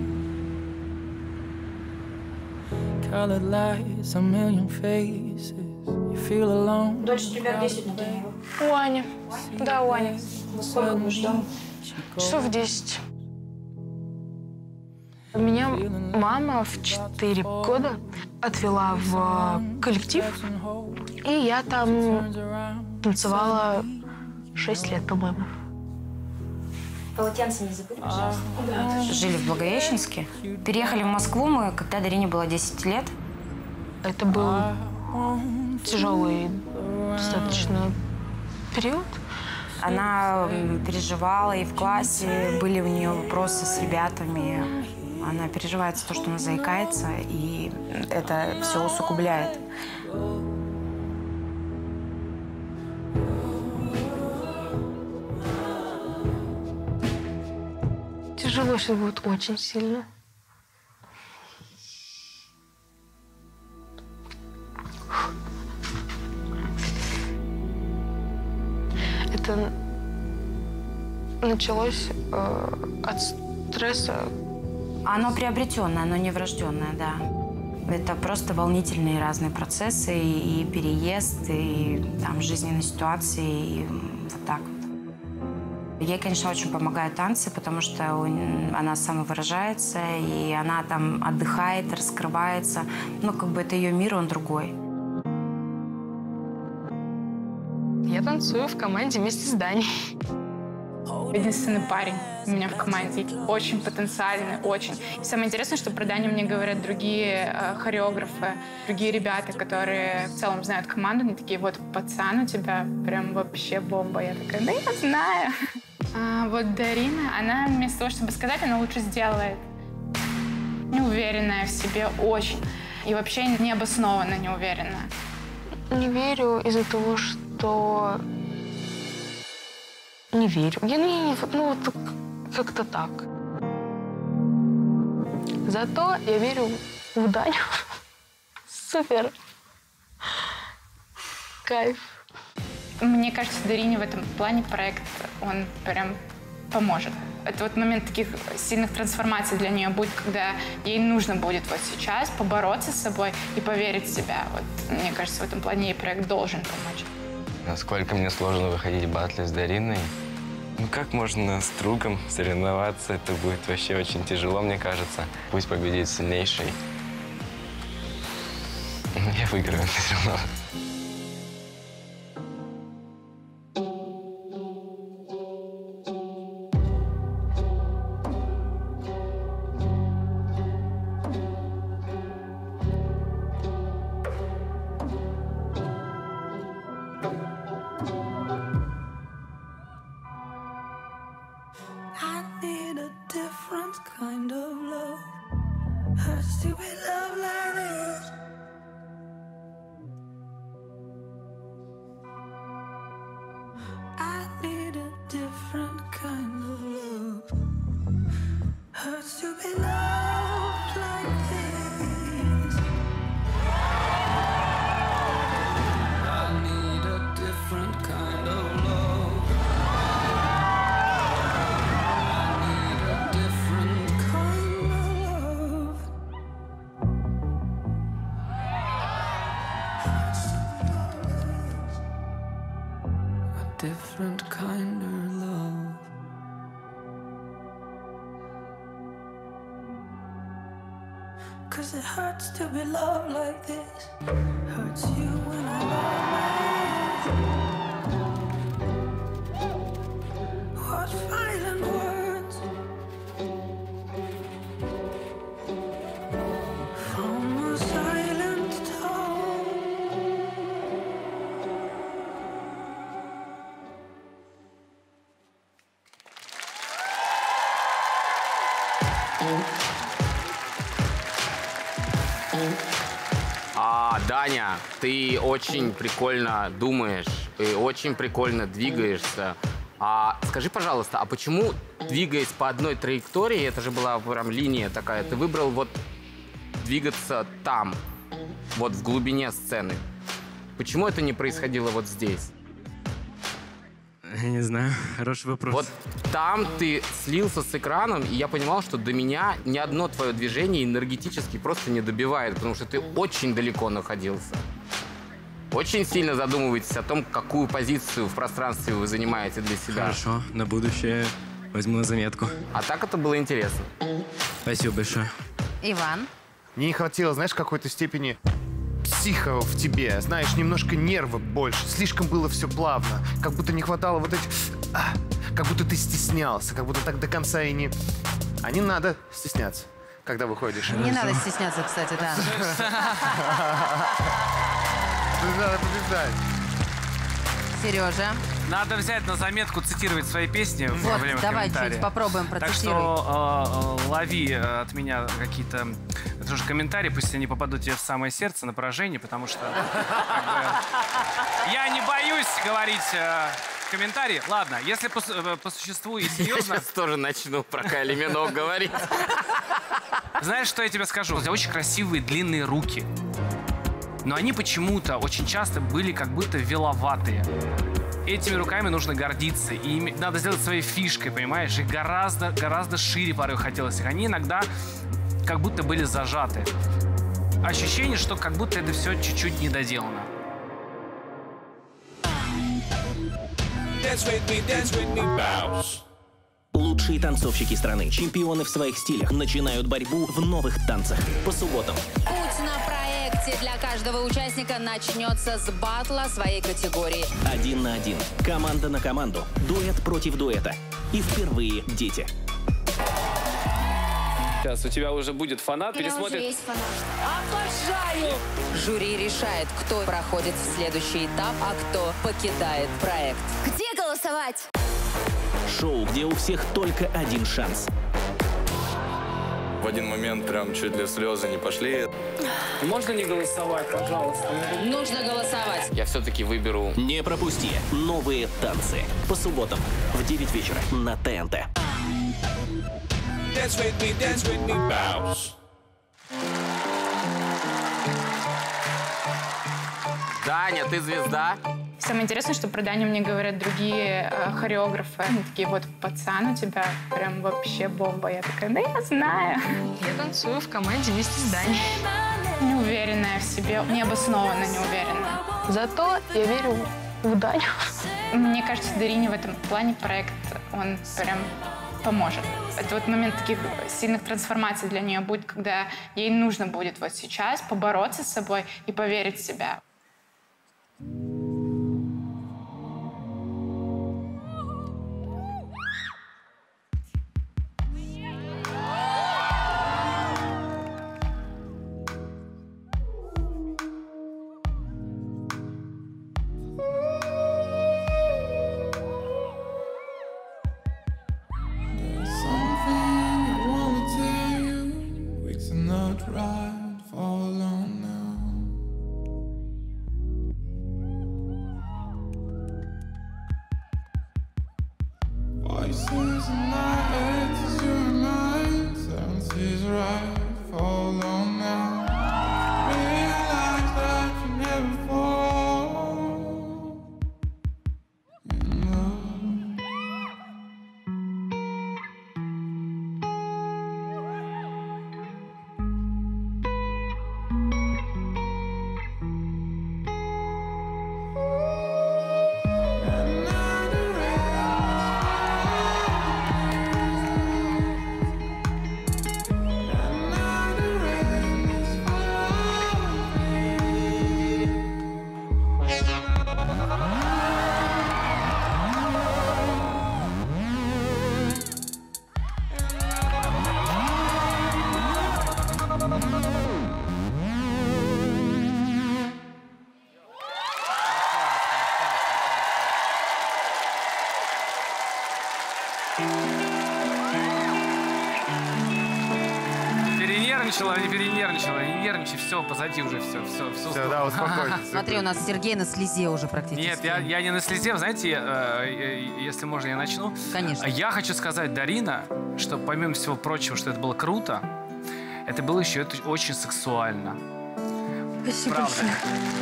Дочь тебя десять на тренировку. У Ани. Да, у Ани. Сколько будешь дома? Часов десять. Меня мама в четыре года отвела в коллектив, и я там танцевала шесть лет, по-моему. Полотенце не забудь, пожалуйста. Да. Жили в Благовещенске. Переехали в Москву мы, когда Дарине было десять лет. Это был тяжелый достаточно период. Она переживала, и в классе были у нее вопросы с ребятами. Она переживает за то, что она заикается, и это все усугубляет. Тяжело сейчас будет очень сильно. Это началось э, от стресса. Оно приобретенное, оно не врожденное, да. Это просто волнительные разные процессы, и, и переезд, и там жизненные ситуации, и вот так вот. Ей, конечно, очень помогают танцы, потому что у- она самовыражается, и она там отдыхает, раскрывается. Ну, как бы это ее мир, он другой. Я танцую в команде вместе с Даней. Единственный парень у меня в команде. Очень потенциальный, очень. И самое интересное, что про Даню мне говорят другие э, хореографы, другие ребята, которые в целом знают команду. Они такие, вот, пацан у тебя прям вообще бомба. Я такая, да я знаю. А вот Дарина, она вместо того, чтобы сказать, она лучше сделает. Неуверенная в себе очень. И вообще необоснованно неуверенная. Не верю из-за того, что... Не верю. Я не... Ну, вот как-то так. Зато я верю в Даню. Супер. Кайф. Мне кажется, Дарине в этом плане проект, он прям поможет. Это вот момент таких сильных трансформаций для нее будет, когда ей нужно будет вот сейчас побороться с собой и поверить в себя. Вот, мне кажется, в этом плане ей проект должен помочь. Насколько мне сложно выходить в батлы с Дариной. Ну как можно с другом соревноваться? Это будет вообще очень тяжело, мне кажется. Пусть победит сильнейший. Я выиграю все равно. I need a different kind of love. Hurts to be loved like this. I need a different kind of love. Hurts to be loved like this. I need a different kind of love. Different kind of love. Cause it hurts to be loved like this. Hurts you when I love my What violent words from a silent tone. А, Даня, ты очень прикольно думаешь и очень прикольно двигаешься. А скажи, пожалуйста, а почему, двигаясь по одной траектории, это же была прям линия такая, ты выбрал вот двигаться там, вот в глубине сцены? Почему это не происходило вот здесь? Я не знаю, хороший вопрос. Вот там ты слился с экраном, и я понимал, что до меня ни одно твое движение энергетически просто не добивает, потому что ты очень далеко находился. Очень сильно задумываетесь о том, какую позицию в пространстве вы занимаете для себя. Хорошо, на будущее возьму на заметку. А так это было интересно. Спасибо большое. Иван? Мне не хватило, знаешь, какой-то степени психа в тебе. Знаешь, немножко нервы больше. Слишком было все плавно. Как будто не хватало вот этих... А, как будто ты стеснялся. Как будто так до конца и не... А не надо стесняться, когда выходишь. Не надо стесняться, кстати, да. Надо побеждать. Сережа. Надо взять на заметку, цитировать свои песни во Вот, время давай комментариев. чуть попробуем, Так процитируй. что э, э, лови э, от меня какие-то тоже комментарии, пусть они попадут тебе в самое сердце на поражение, потому что как бы, я не боюсь говорить э, комментарии. Ладно, если по, э, по существу и серьезно... Я сейчас тоже начну про Кайли Миноуг говорить. Знаешь, что я тебе скажу? У тебя очень красивые длинные руки. Но они почему-то очень часто были как будто веловатые. Этими руками нужно гордиться. И ими надо сделать своей фишкой, понимаешь? И гораздо, гораздо шире порой хотелось их. Они иногда как будто были зажаты. Ощущение, что как будто это все чуть-чуть недоделано. Dance with me, dance with me, bounce. Лучшие танцовщики страны, чемпионы в своих стилях, начинают борьбу в новых танцах. По субботам. Путь на проекте для каждого участника начнется с батла своей категории. Один на один. Команда на команду. Дуэт против дуэта. И впервые дети. Сейчас у тебя уже будет фанат, пересмотрит. Обожаю! Жюри решает, кто проходит в следующий этап, а кто покидает проект. Где голосовать? Шоу, где у всех только один шанс. В один момент прям чуть ли слезы не пошли. Можно не голосовать, пожалуйста? Нужно голосовать. Я все-таки выберу... Не пропусти новые танцы. По субботам в девять вечера на ТНТ. Dance with me, dance with me, bounce. Даня, ты звезда? Самое интересное, что про Даню мне говорят другие э, хореографы. Они такие, вот, пацан у тебя прям вообще бомба. Я такая, да я знаю. Я танцую в команде вместе с Даней. Неуверенная в себе, необоснованно неуверенная. Зато я верю в Даню. Мне кажется, Дарине в этом плане проект, он прям поможет. Это вот момент таких сильных трансформаций для нее будет, когда ей нужно будет вот сейчас побороться с собой и поверить в себя. Перенервничала, не перенервничала, не нервничай, все, позади уже, все, все, все. Все, да, успокойся. Смотри, у нас Сергей на слезе уже практически. Нет, я, я не на слезе, знаете, э, если можно, я начну. Конечно. Я хочу сказать, Дарина, что помимо всего прочего, что это было круто, это было еще это очень сексуально. Спасибо Правда. большое.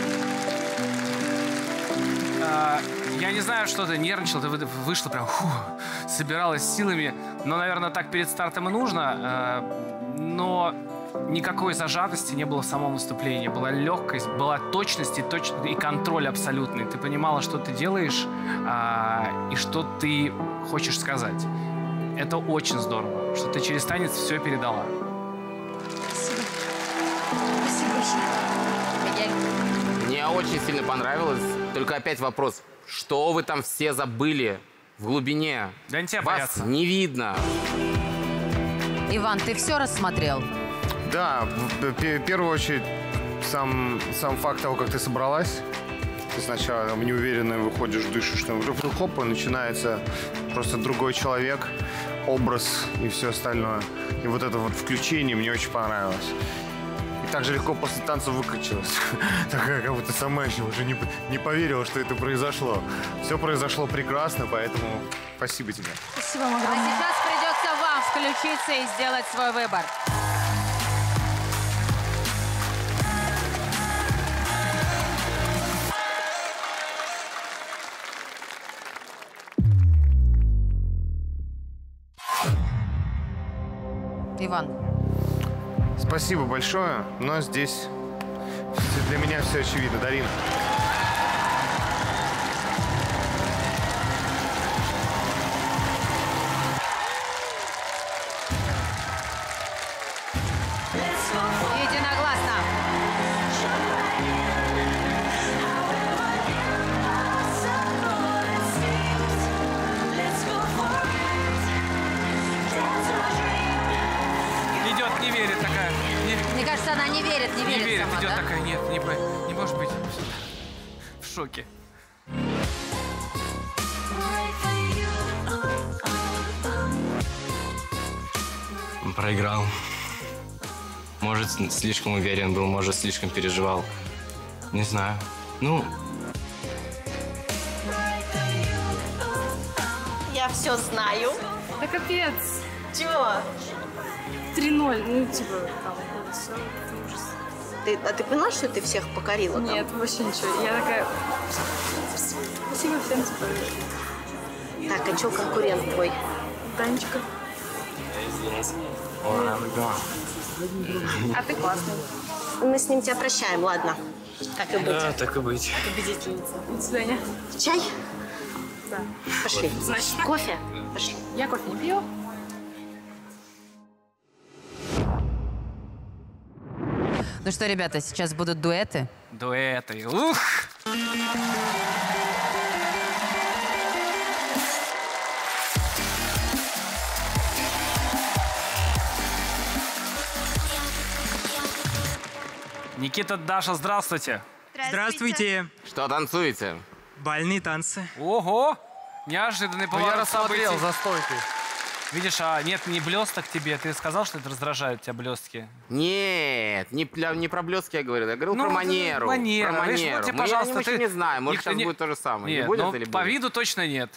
А, я не знаю, что ты нервничала, ты вышла прям, фу, собиралась силами. Но, наверное, так перед стартом и нужно. А, но никакой зажатости не было в самом выступлении. Была легкость, была точность и, точ... и контроль абсолютный. Ты понимала, что ты делаешь а, и что ты хочешь сказать. Это очень здорово, что ты через танец все передала. Спасибо. Спасибо большое. Мне очень сильно понравилось. Только опять вопрос. Что вы там все забыли в глубине? Да не тебя Вас боятся. не видно. Иван, ты все рассмотрел? Да, в, в, в первую очередь сам, сам факт того, как ты собралась. Ты сначала там, неуверенно выходишь, дышишь, там, хоп, и начинается просто другой человек, образ и все остальное. И вот это вот включение мне очень понравилось. И так же легко после танца выкрутилась. Такая, как будто сама еще уже не, не поверила, что это произошло. Все произошло прекрасно, поэтому спасибо тебе. Спасибо вам огромное. А сейчас придется вам включиться и сделать свой выбор. Иван. Спасибо большое, но здесь для меня все очевидно. Дарина. верит, не Не верит верит, сама, идет да? такая, нет, не, по- не может быть. В шоке. Проиграл. Может, слишком уверен был, может, слишком переживал. Не знаю. Ну, Я все знаю. Да капец. Чего? три ноль, ну типа там все. Ты, а ты поняла, что ты всех покорила? там? Нет, вообще ничего. Я такая... Спасибо всем, типа. Так, а что конкурент твой? Танечка. А ты классный. Мы с ним тебя прощаем, ладно? Так и быть. да, так и быть. Победительница. До свидания. Чай? Да. Пошли. Значит, кофе? Пошли. Я кофе не пью. Ну что, ребята, сейчас будут дуэты. Дуэты. Ух! Никита, Даша, здравствуйте. Здравствуйте. Что танцуете? Бальные танцы. Ого! Неожиданный Ну, я поворот рассмотрел событий. за стойкой. Видишь, а нет, не блесток тебе. Ты сказал, что это раздражает тебя блестки? Нет, не, пля- не про блестки я говорил, я говорил Ну, про это манеру. манера. Про Видишь, манеру. вот тебе, Мы, пожалуйста, мы еще ты- не знаем, может, никто сейчас не- будет то же самое. Нет, не будет ну, или по будет? виду точно нет.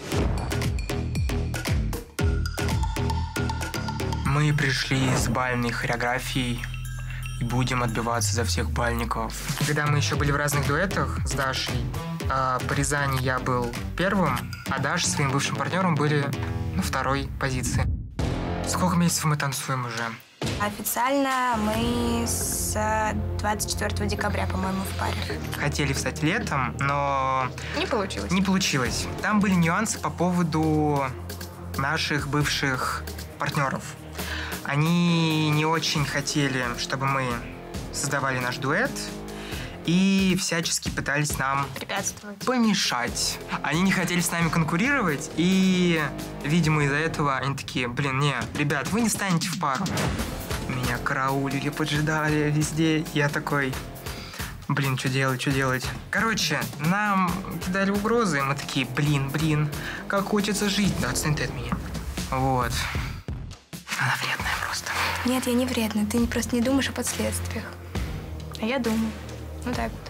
Мы пришли с бальной хореографией и будем отбиваться за всех бальников. Когда мы еще были в разных дуэтах с Дашей, а, по Рязани я был первым, а Даша с своим бывшим партнером были на второй позиции. Сколько месяцев мы танцуем уже? Официально мы с двадцать четвёртого декабря, по-моему, в паре. Хотели встать летом, но Не получилось. не получилось. Там были нюансы по поводу наших бывших партнеров. Они не очень хотели, чтобы мы создавали наш дуэт, и всячески пытались нам Препятствовать. помешать. Они не хотели с нами конкурировать, и, видимо, из-за этого они такие, блин, не, ребят, вы не станете в пару. Меня караулили, поджидали везде. Я такой, блин, что делать, что делать? Короче, нам кидали угрозы, и мы такие, блин, блин, как хочется жить. Да, отстань ты от меня. Вот. Она вредная просто. Нет, я не вредная. Ты просто не думаешь о последствиях. А я думаю. Ну так вот.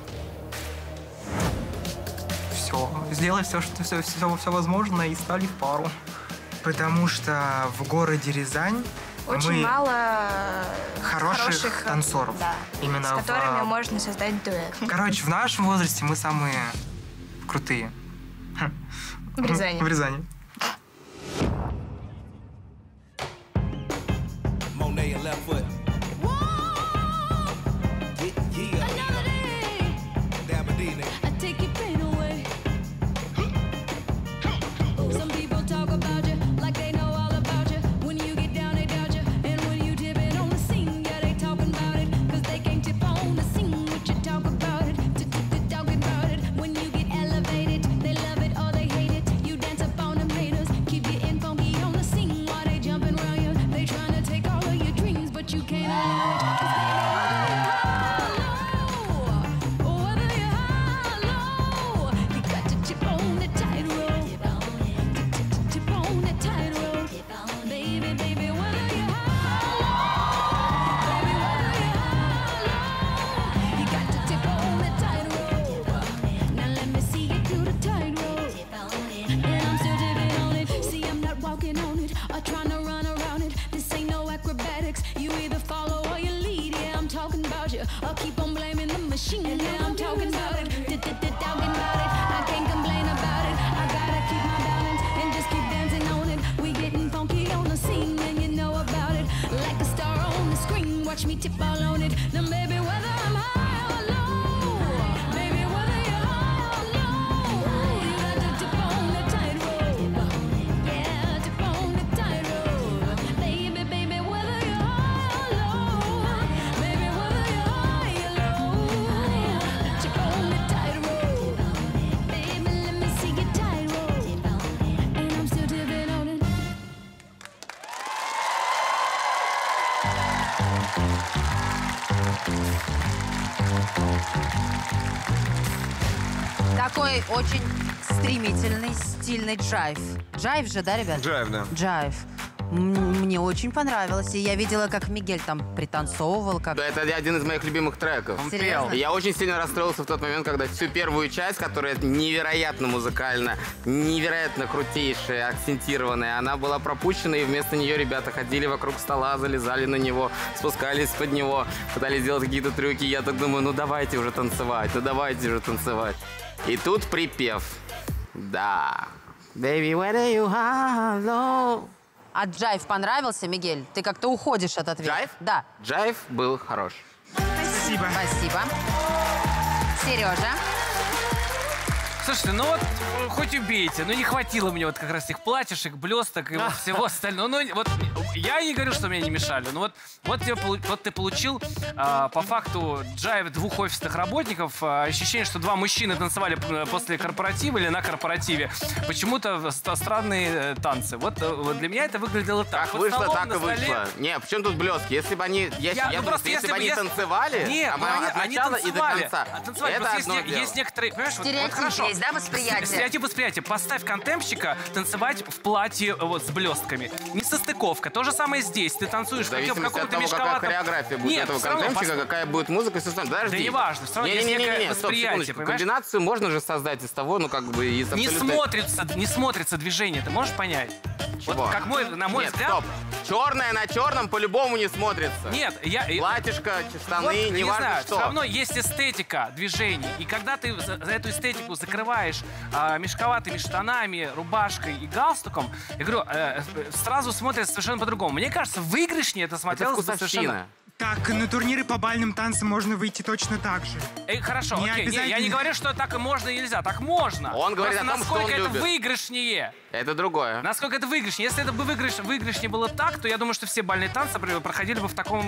Все, сделай все, что все, все, все возможное, и стали в пару. Потому что в городе Рязань Очень мы мало хороших, танцоров. Да, Именно с которыми в... можно создать дуэт. Короче, в нашем возрасте мы самые крутые. В Рязани. В Рязани. Monet and left foot. Yeah, yeah. Damn Medina. I take your pain away. Some people talk about you like they know all about you. When you get down, they doubt you. And when you dip it on the scene, yeah, they talking about it. Cause they can't tip on the scene what you talk about it. Talking about it. When you get elevated, they love it or they hate it. You dance up on them haters. Keep getting funky on the scene while they jumping around you. They trying to take all of your dreams, but you can't allow it. 'Cause trying to run around it. This ain't no acrobatics. You either follow or you lead. Yeah, I'm talking about you. I'll keep on blaming the machine. Yeah, I'm talking about it. Talking about it. I can't complain about it. I gotta keep my balance and just keep dancing on it. We getting funky on the scene and you know about it. Like a star on the screen. Watch me tip all on it. Now maybe whether I'm high or low. Maybe whether you're high or low. You got to tip on the tightrope. Yeah, tip on the tightrope. Baby, baby, whether you're high or low. Baby, whether you're high or low. Tip on the tightrope. Baby, let me see your tightrope. And I'm still tipping on it. Такой очень стремительный, стильный джайв. Джайв же, да, ребят? Джайв, да. Джайв. М- Мне очень понравилось. И я видела, как Мигель там пританцовывал. Как... Да, это один из моих любимых треков. Он Серьезно? пел. И я очень сильно расстроился в тот момент, когда всю первую часть, которая невероятно музыкальна, невероятно крутейшая, акцентированная, она была пропущена, и вместо нее ребята ходили вокруг стола, залезали на него, спускались под него, пытались сделать какие-то трюки. Я так думаю, ну давайте уже танцевать, ну давайте уже танцевать. И тут припев. Да. Baby, where you are, low. А джайв понравился, Мигель? Ты как-то уходишь от ответа. Джайв? Да. Джайв был хорош. Спасибо. Спасибо. Сережа. Слушайте, ну вот, хоть убейте, но не хватило мне вот как раз этих платьишек, блесток и вот всего остального. Ну, вот я не говорю, что мне не мешали, но вот, вот, тебе, вот ты получил а, по факту джайв двух офисных работников, а, ощущение, что два мужчины танцевали после корпоратива или на корпоративе. Почему-то странные танцы. Вот, вот для меня это выглядело так. Как вот вышло, столом так на и столе... вышло. Не, причем тут блестки? Если бы они, я, Я, я ну, думаю, просто если, если бы они если- танцевали, Нет, а ну, от они, они начала и до танцевали. конца, А танцевали. это Просто есть, одно не- дело. есть некоторые, понимаешь, вот- вот Стереотип хорошо. есть, да, восприятие? Стереотип восприятия. Поставь контемпщика танцевать в платье вот с блестками. Не состыковка. То же самое здесь. Ты танцуешь В в зависимости от каком-то того, какая мешковатом... хореография будет Нет, этого всё равно контемпчика, пос- какая будет музыка и все остальное. Подожди. Да неважно, всё равно есть Не-не-не-не, некое стоп, восприятие, секундочку. понимаешь? Комбинацию можно же создать из того, ну как бы из Не абсолютно... смотрится, не смотрится движение, ты можешь понять? Чего? Вот как мой, на мой Нет, взгляд... стоп. Черное на черном по-любому не смотрится. Нет, я... Платьишко, штаны, Вот, не неважно знаю, что. все равно есть эстетика движений. И когда ты за, за эту эстетику закрываешь а, мешковатыми штанами, рубашкой и галстуком, я говорю, э, э, сразу смотрится совершенно по-другому. Мне кажется, выигрышнее это смотрелось бы совершенно... Так, на турниры по бальным танцам можно выйти точно так же. Эй, хорошо, Не окей, не, я не обязательно. говорю, что так и можно и нельзя. Так можно. Он говорит Просто о том, что насколько он это любит. выигрышнее. Это другое. Насколько это выигрышнее. Если это бы выигрыш, выигрышнее было так, то я думаю, что все бальные танцы при- проходили бы в таком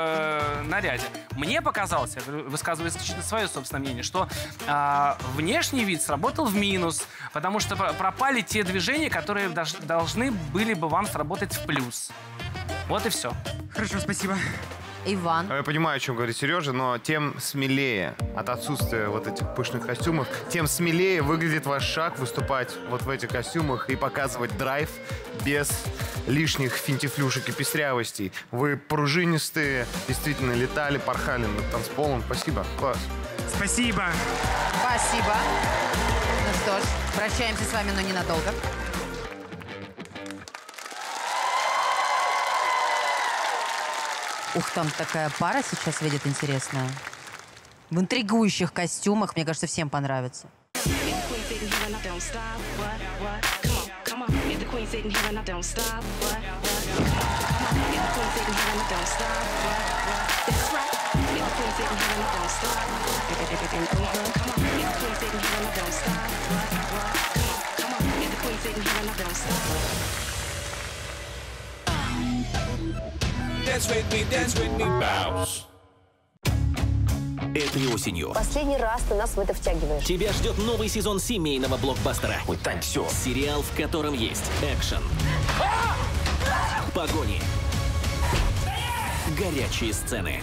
э, наряде. Мне показалось, я говорю, высказываю исключительно свое собственное мнение, что э, внешний вид сработал в минус, потому что про- пропали те движения, которые дож- должны были бы вам сработать в плюс. Вот и все. Хорошо, спасибо. Иван. Я понимаю, о чем говорит Сережа, но тем смелее от отсутствия вот этих пышных костюмов, тем смелее выглядит ваш шаг выступать вот в этих костюмах и показывать драйв без лишних финтифлюшек и пестрявостей. Вы пружинистые, действительно летали, порхали над танцполом. Спасибо, класс. Спасибо. Спасибо. Ну что ж, прощаемся с вами, но ненадолго. Ух, там такая пара сейчас видит интересная. В интригующих костюмах, мне кажется, всем понравится. Dance with me, dance with me, bounce. Этой осенью Последний раз ты нас в это втягиваешь. тебя ждет новый сезон семейного блокбастера. Ой, Тань, все. Сериал, в котором есть экшен, погони, горячие сцены,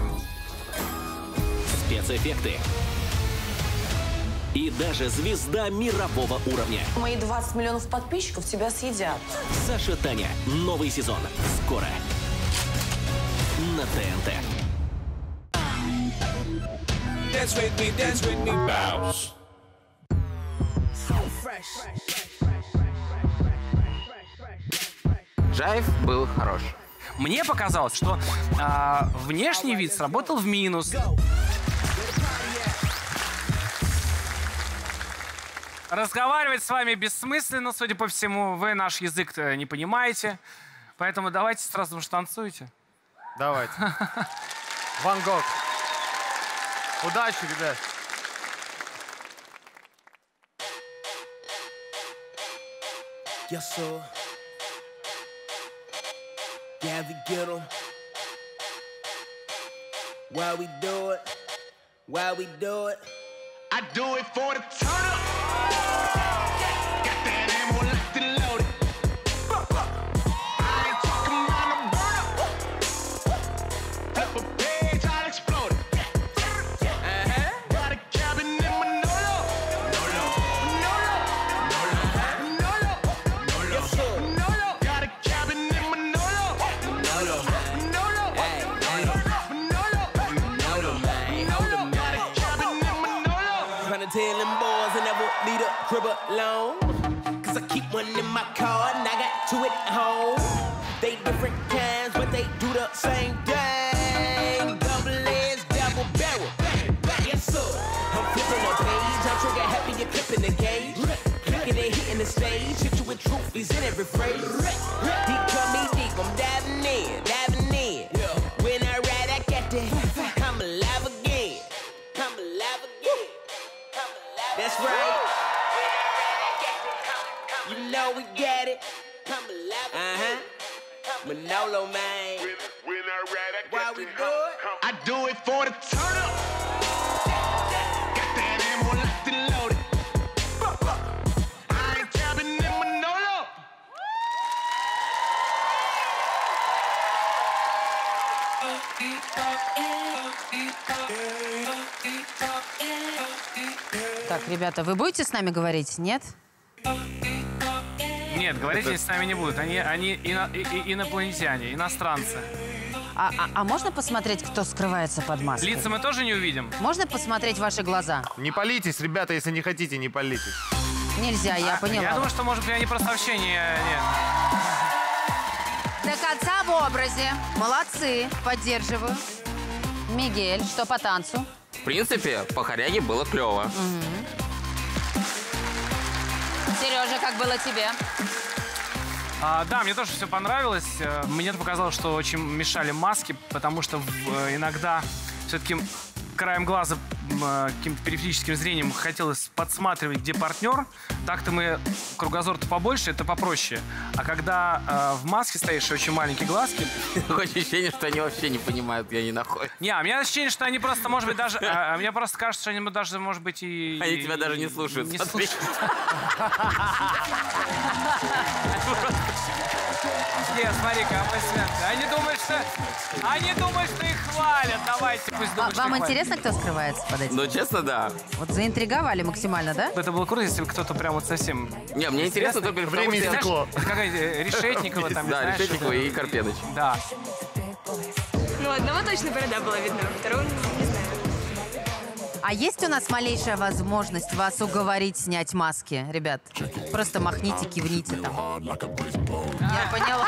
спецэффекты и даже звезда мирового уровня. Мои двадцать миллионов подписчиков тебя съедят. Саша Таня. Новый сезон. Скоро. На ТНТ. Dance with me, dance with me, bounce. Джайв был хорош. Мне показалось, что а, внешний вид сработал в минус. Разговаривать с вами бессмысленно, судя по всему. Вы наш язык не понимаете. Поэтому давайте сразу уж танцуйте. Давайте. Ван Гог. Удачи, ребят. Yes, sir. Yeah, we get 'em. Why we do it? Why we do it? I do it for the turn up. Got that ammo locked and loaded. I ain't talking about no burn up. Flip a page, I'll explode it. tell them boys I never leave the crib alone. Cause I keep one in my car and I got two at home. They different kinds, but they do the same thing. Double edged, double barrel. Yes, sir. I'm flipping the page. I'm trigger happy, you're clipping the gauge. Clicking and hitting the stage. Hit you with trophies in every phrase. Deep cut me deep, I'm diving in, diving in. When I ride, I got to I'm alive again. I'm alive again. I'm alive. That's right. You know we got it. I'm alive. Uh huh. Manolo, man. When, when I ride, I Why we do it? I do it for the turn up. Got that ammo locked and loaded. I ain't tapping in Manolo. Так, ребята, вы будете с нами говорить? Нет? Нет, говорить они с нами не будут. Они, они ино, и, и, инопланетяне, иностранцы. А, а, а можно посмотреть, кто скрывается под маской? Лица мы тоже не увидим? Можно посмотреть ваши глаза? Не палитесь, ребята, если не хотите, не палитесь. Нельзя, я а, поняла. Я думаю, что, может быть, они просто вообще не... Нет. До конца в образе. Молодцы. Поддерживаю. Мигель, что по танцу? В принципе, по хоряге было клево. Угу. Сережа, как было тебе? А, да, мне тоже все понравилось. Мне показалось, что очень мешали маски, потому что иногда все-таки краем глаза, каким-то периферическим зрением хотелось подсматривать, где партнер. Так-то мы кругозор-то побольше, это попроще. А когда э, в маске стоишь и очень маленькие глазки... Такое ощущение, что они вообще не понимают, где они находятся. Не, у меня ощущение, что они просто, может быть, даже... А, мне просто кажется, что они даже, может быть, и... Они тебя даже не слушают. Не слушают. Нет, смотри-ка, аплодисменты. Они думают, что... Они думают, что их хвалят. Давайте, пусть думают, Вам интересно, кто скрывается под этим? Ну, честно, да. Вот заинтриговали максимально, да? Это было круто, если бы кто-то прям вот совсем... Не, мне интересно только... Время и стекло. Какая Решетникова там, да, Решетникова и Карпеныч. Да. Ну, одного точно борода была видна, второго не знаю. А есть у нас малейшая возможность вас уговорить снять маски, ребят? Просто махните, кивните там. Я поняла.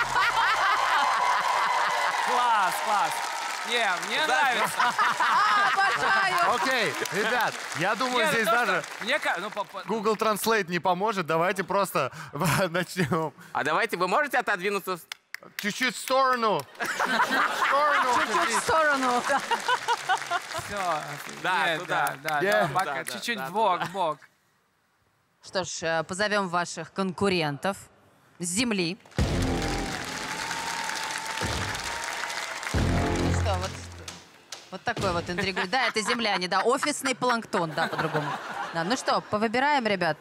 Класс, класс. Не, мне нравится. Обожаю. Окей, ребят, я думаю, здесь даже Google Translate не поможет. Давайте просто начнем. А давайте, вы можете отодвинуться? Чуть-чуть в сторону. Чуть-чуть в сторону. Чуть-чуть в сторону. Все. Да, Нет, туда. да, да, Yeah. да, пока. Да, да, Чуть-чуть да, в бок, да. в бок. Что ж, позовем ваших конкурентов с земли. Ну что, вот, вот такой вот интригует. Да, это земляне, да, офисный планктон, да, по-другому. Да, ну что, повыбираем, ребят.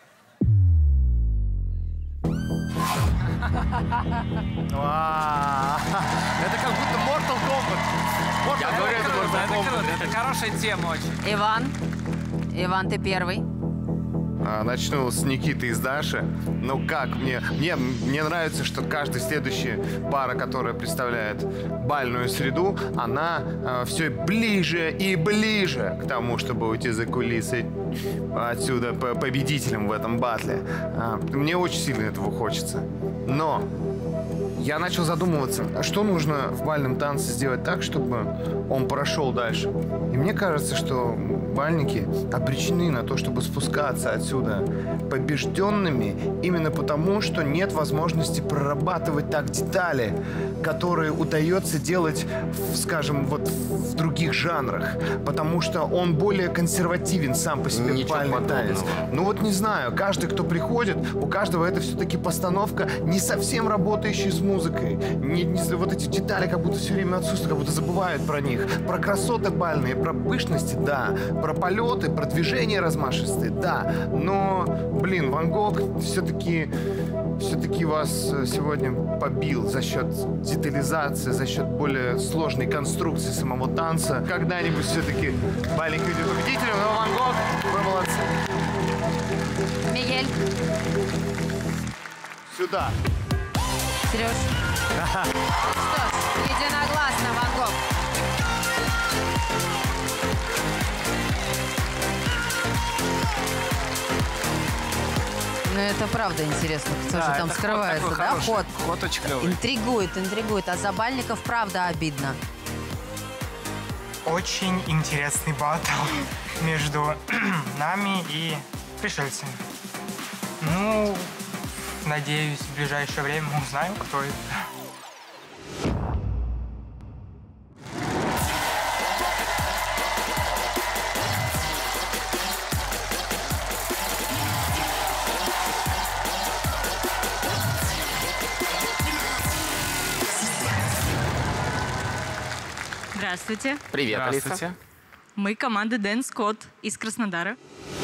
Это как будто Mortal Kombat. Я говорю, это круто, это круто, это хорошая тема очень. Иван, Иван, ты первый. А, Начну с Никиты и с Даши. Ну как, мне, мне, мне нравится, что каждая следующая пара, которая представляет бальную среду, она э, все ближе и ближе к тому, чтобы уйти за кулисы отсюда по- победителем в этом батле. А, мне очень сильно этого хочется. Но я начал задумываться, что нужно в бальном танце сделать так, чтобы он прошел дальше. И мне кажется, что бальники обречены на то, чтобы спускаться отсюда побежденными именно потому, что нет возможности прорабатывать так детали, которые удается делать, в, скажем, вот в других жанрах. Потому что он более консервативен сам по себе, Ничего бальный танец. подобного. Ну вот не знаю, каждый, кто приходит, у каждого это все-таки постановка, не совсем работающая с музыкой. Не, не, вот эти детали как будто все время отсутствуют, как будто забывают про них. Про красоты бальные, про пышности, да. Про полеты, про движения размашистые, да. Но, блин, Ван Гог все-таки все-таки вас сегодня побил за счет детализации, за счет более сложной конструкции самого танца. Когда-нибудь все-таки бальник уйдет победителем, но Ван Гог, вы молодцы. Мигель. Сюда. Сереж. Что ж, единогласно, Ван Гог. это правда интересно, кто Да, же там это ход скрывается, такой да? хороший. Ход. Ход очень клевый. Интригует, интригует. А за Бальников правда обидно. Очень интересный батл между нами и пришельцами. Ну, надеюсь, в ближайшее время мы узнаем, кто это. Здравствуйте. Привет, Здравствуйте. Алиса. Мы команда Дэн Скотт из Краснодара.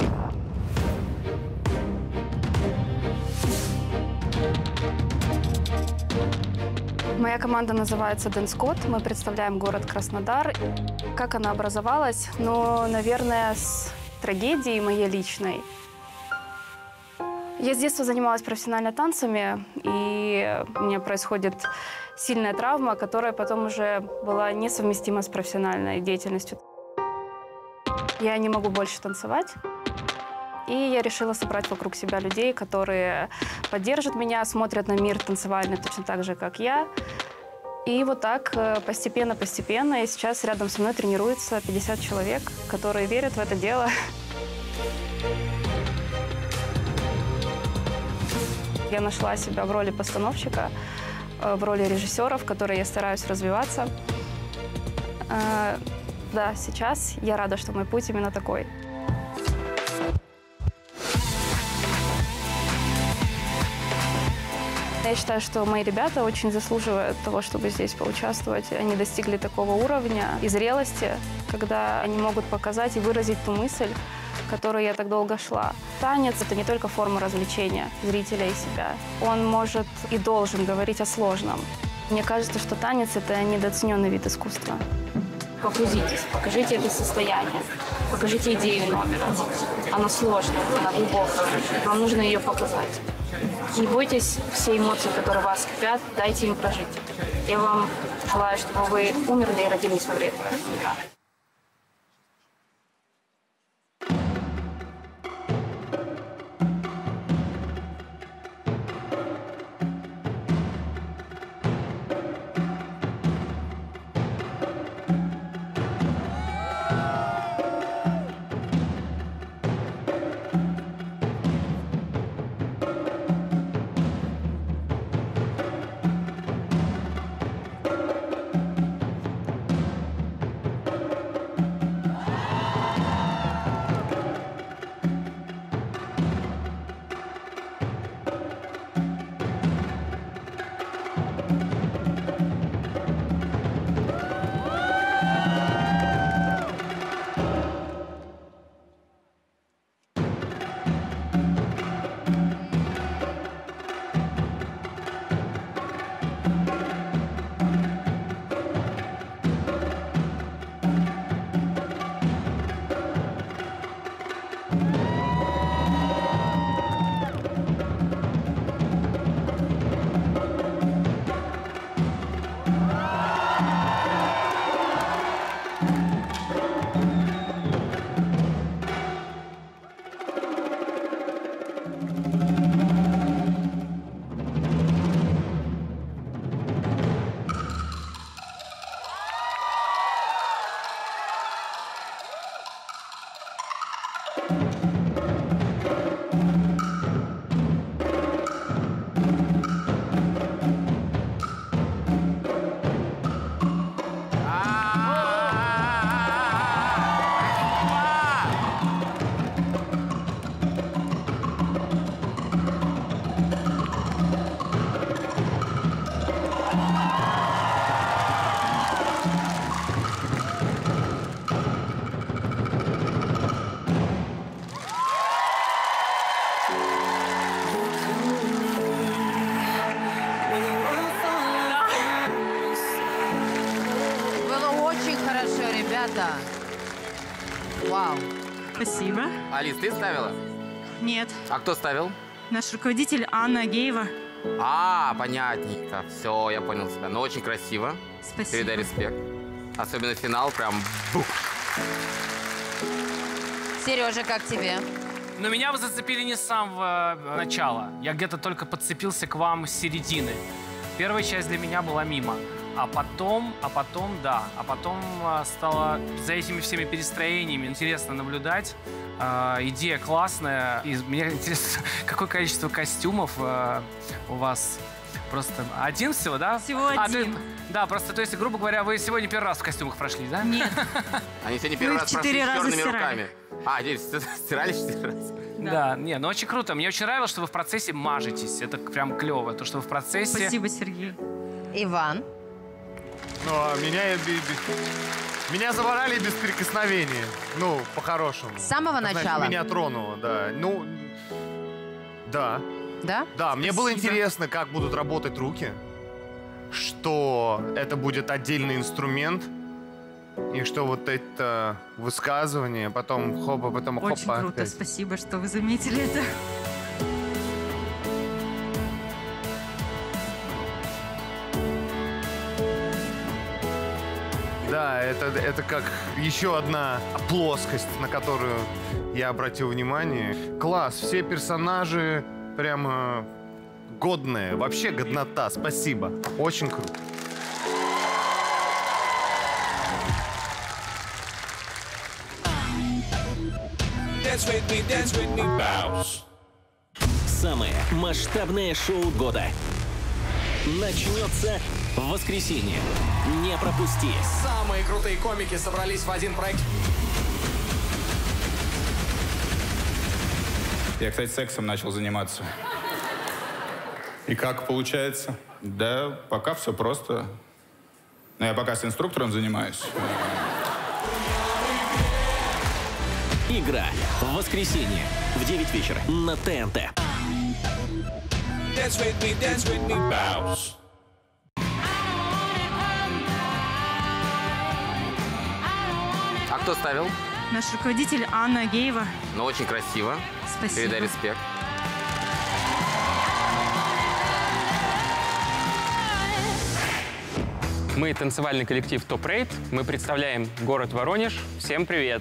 Моя команда называется Дэн Скотт. Мы представляем город Краснодар. Как она образовалась? Ну, наверное, с трагедией моей личной. Я с детства занималась профессионально танцами, и у меня происходит сильная травма, которая потом уже была несовместима с профессиональной деятельностью. Я не могу больше танцевать, и я решила собрать вокруг себя людей, которые поддержат меня, смотрят на мир танцевальный точно так же, как я. И вот так постепенно-постепенно, и сейчас рядом со мной тренируется пятьдесят человек, которые верят в это дело. Я нашла себя в роли постановщика, в роли режиссера, в которой я стараюсь развиваться. Да, сейчас я рада, что мой путь именно такой. Я считаю, что мои ребята очень заслуживают того, чтобы здесь поучаствовать. Они достигли такого уровня и зрелости, когда они могут показать и выразить ту мысль, к которой я так долго шла. Танец — это не только форма развлечения зрителя и себя. Он может и должен говорить о сложном. Мне кажется, что танец — это недооцененный вид искусства. Погрузитесь, покажите это состояние, покажите идею номера. Она сложная, она глубокая. Вам нужно ее показать. Не бойтесь все эмоции, которые вас кипят, дайте им прожить. Я вам желаю, чтобы вы умерли и родились во время мира. ребята. Вау. Спасибо. Алис, ты ставила? Нет. А кто ставил? Наш руководитель Анна Агеева. А, понятненько. Все, я понял тебя. Но очень красиво. Спасибо. Передай респект. Особенно финал, прям бух. Сережа, как тебе? Но меня вы зацепили не с самого начала. Я где-то только подцепился к вам с середины. Первая часть для меня была мимо. А потом, а потом, да. А потом а, стало за этими всеми перестроениями интересно наблюдать. А, идея классная. И мне интересно, какое количество костюмов а, у вас. Просто один всего, да? Всего а, один. Ты, да, просто, то есть, грубо говоря, вы сегодня первый раз в костюмах прошли, да? Нет. Они сегодня первый раз прошли с черными руками. А, здесь стирали четыре раза? Да. да, не, ну очень круто. Мне очень нравилось, что вы в процессе мажетесь. Это прям клево. То, что вы в процессе... Спасибо, Сергей. Иван. Ну, а меня... Меня забрали без прикосновения. Ну, по-хорошему. С самого Значит, начала? Меня тронуло, да. Ну, да. Да? Да, мне было интересно, как будут работать руки. Что это будет отдельный инструмент. И что вот это высказывание, потом хопа, потом хопа. Очень круто, опять. спасибо, что вы заметили это. Да, это, это как еще одна плоскость, на которую я обратил внимание. Класс, все персонажи прямо годные. Вообще годнота, спасибо. Очень круто. Самое масштабное шоу года начнется в воскресенье. Не пропусти. Самые крутые комики собрались в один проект. Я, кстати, сексом начал заниматься. И как получается? Да, пока все просто. Но я пока с инструктором занимаюсь. Игра в воскресенье в девять вечера на ТНТ. Dance with me, dance with me, bounce. А кто ставил? Наш руководитель Анна Агеева. Ну, очень красиво. Спасибо. Передай респект. Мы танцевальный коллектив Top Rate. Мы представляем город Воронеж. Всем привет!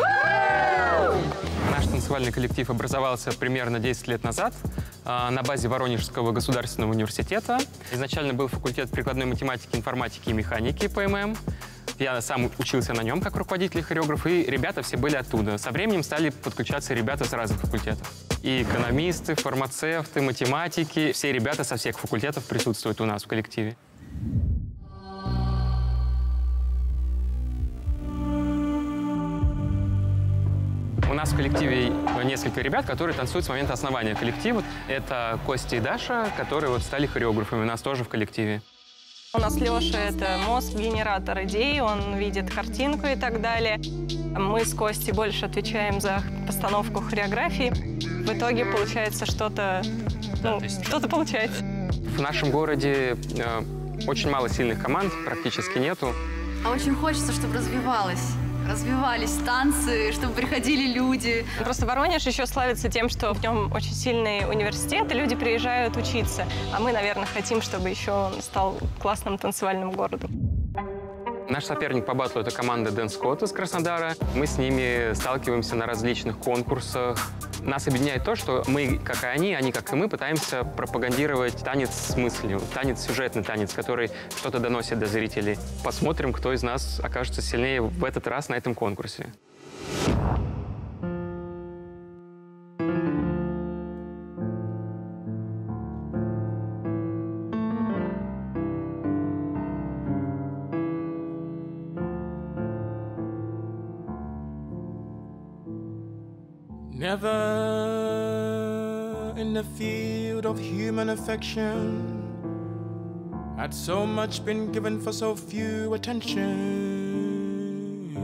Наш танцевальный коллектив образовался примерно десять лет назад э, на базе Воронежского государственного университета. Изначально был факультет прикладной математики, информатики и механики ПММ. Я сам учился на нем как руководитель и хореограф, и ребята все были оттуда. Со временем стали подключаться ребята с разных факультетов. И экономисты, фармацевты, математики. Все ребята со всех факультетов присутствуют у нас в коллективе. У нас в коллективе несколько ребят, которые танцуют с момента основания коллектива. Это Костя и Даша, которые вот стали хореографами у нас тоже в коллективе. У нас Леша — это мозг, генератор идей, он видит картинку и так далее. Мы с Костей больше отвечаем за постановку хореографии. В итоге получается что-то, ну, что-то получается. В нашем городе э, очень мало сильных команд, практически нету. А очень хочется, чтобы развивалось. Развивались танцы, чтобы приходили люди. Просто Воронеж еще славится тем, что в нем очень сильный университет, и люди приезжают учиться. А мы, наверное, хотим, чтобы еще он стал классным танцевальным городом. Наш соперник по батлу — это команда Dance Code из Краснодара. Мы с ними сталкиваемся на различных конкурсах. Нас объединяет то, что мы, как и они, они, как и мы, пытаемся пропагандировать танец с мыслью, танец, сюжетный танец, который что-то доносит до зрителей. Посмотрим, кто из нас окажется сильнее в этот раз на этом конкурсе. Never in the field of human affection had so much been given for so few attention.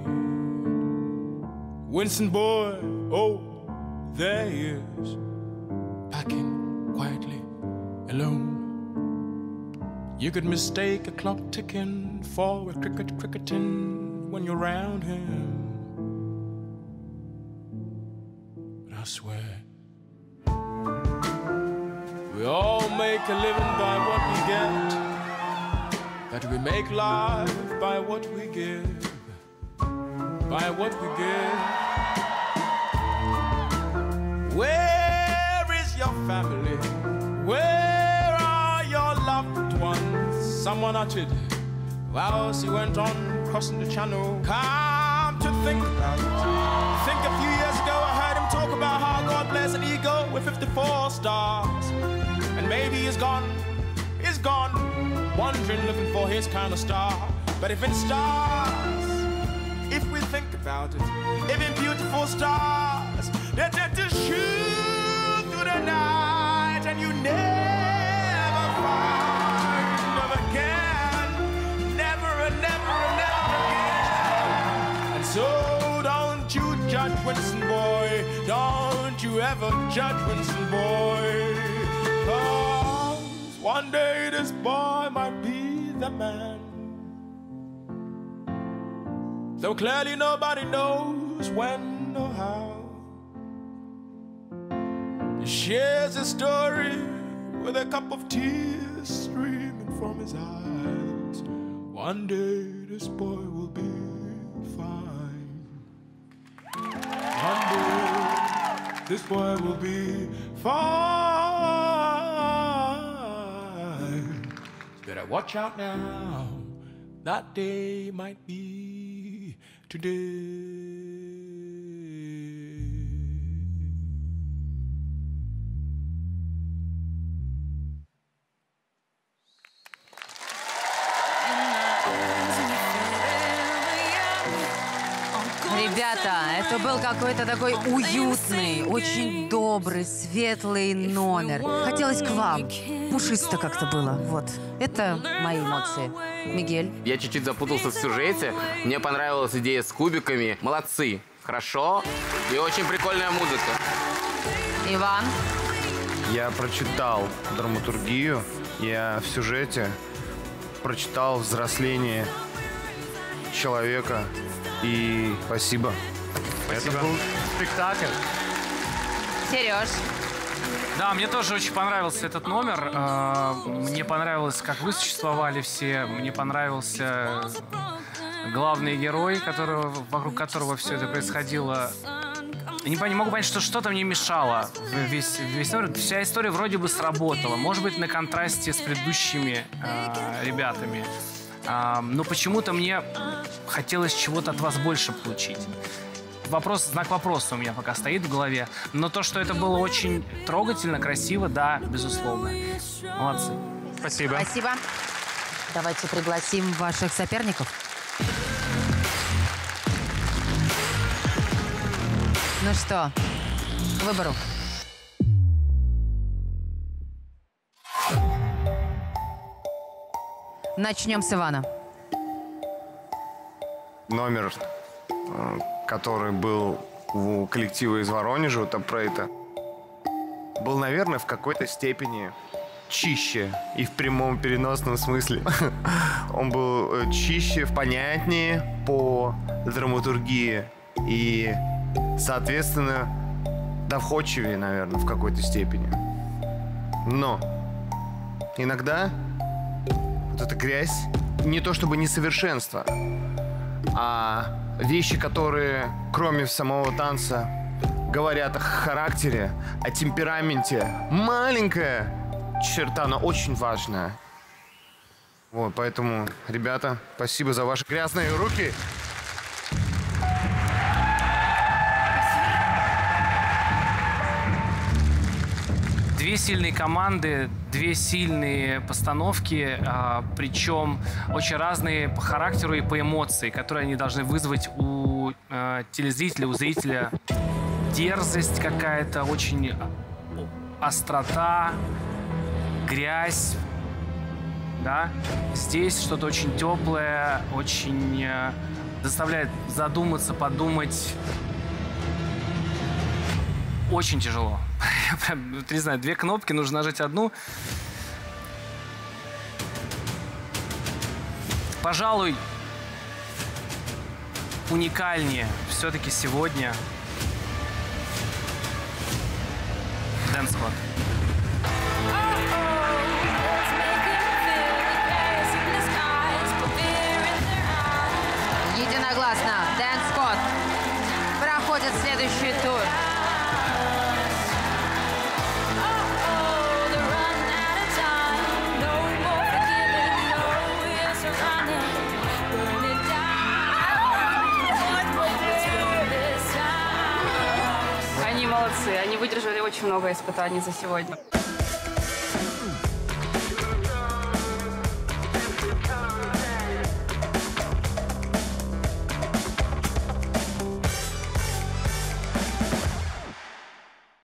Winston boy, oh, there he is, packing quietly alone. You could mistake a clock ticking for a cricket cricketing when you're around him. I swear, we all make a living by what we get, that we make life by what we give, by what we give. someone uttered whilst he went on crossing the channel. Come to think about it. Think a few years ago I heard him talk about how God bless an eagle with fifty-four stars. And maybe he's gone, he's gone, wandering looking for his kind of star. But if in stars, if we think about it, if in beautiful stars, they're dead to shoot through the night and you never find them again, never and never and never again. And so don't you judge Winston boy, don't you ever judge Winston boy, 'cause one day this boy might be the man. Though clearly nobody knows when or how. He shares his story with a cup of tears streaming from his eyes. One day this boy will be fine. One day this boy will be fine. Better watch out now. That day might be today. Ребята, это был какой-то такой уютный, очень добрый, светлый номер. Хотелось к вам. Пушисто как-то было. Вот. Это мои эмоции. Мигель? Я чуть-чуть запутался в сюжете. Мне понравилась идея с кубиками. Молодцы. Хорошо. И очень прикольная музыка. Иван? Я прочитал драматургию. Я в сюжете прочитал взросление человека. И спасибо. Спасибо. Это был спектакль. Сереж? Да, мне тоже очень понравился этот номер. Э, Мне понравилось, как вы существовали все. Мне понравился главный герой, которого, вокруг которого все это происходило. Не, не могу понять, что что-то мне мешало. Весь, весь номер, вся история вроде бы сработала. Может быть, на контрасте с предыдущими э, ребятами. Э, но почему-то мне хотелось чего-то от вас больше получить. Вопрос, знак вопроса у меня пока стоит в голове. Но то, что это было очень трогательно, красиво, да, безусловно. Молодцы. Спасибо. Спасибо. Давайте пригласим ваших соперников. Ну что, к выбору. Начнем с Ивана. Номер, который был у коллектива из Воронежа, у Топрейта, был, наверное, в какой-то степени чище и в прямом переносном смысле. Он был чище, понятнее по драматургии и, соответственно, доходчивее, наверное, в какой-то степени. Но иногда вот эта грязь не то чтобы несовершенство, а вещи, которые, кроме самого танца, говорят о характере, о темпераменте. Маленькая черта, но очень важная. Вот, поэтому, ребята, спасибо за ваши грязные руки. Две сильные команды, две сильные постановки, а, причем очень разные по характеру и по эмоции, которые они должны вызвать у а, телезрителя, у зрителя. Дерзость какая-то, очень острота, грязь, да. Здесь что-то очень теплое, очень а, заставляет задуматься, подумать. Очень тяжело. Я прям, не знаю, две кнопки, нужно нажать одну. Пожалуй, уникальнее все-таки сегодня Dance Squad. Единогласно. Dance Squad проходит следующий тур. молодцы. Они выдержали очень много испытаний за сегодня.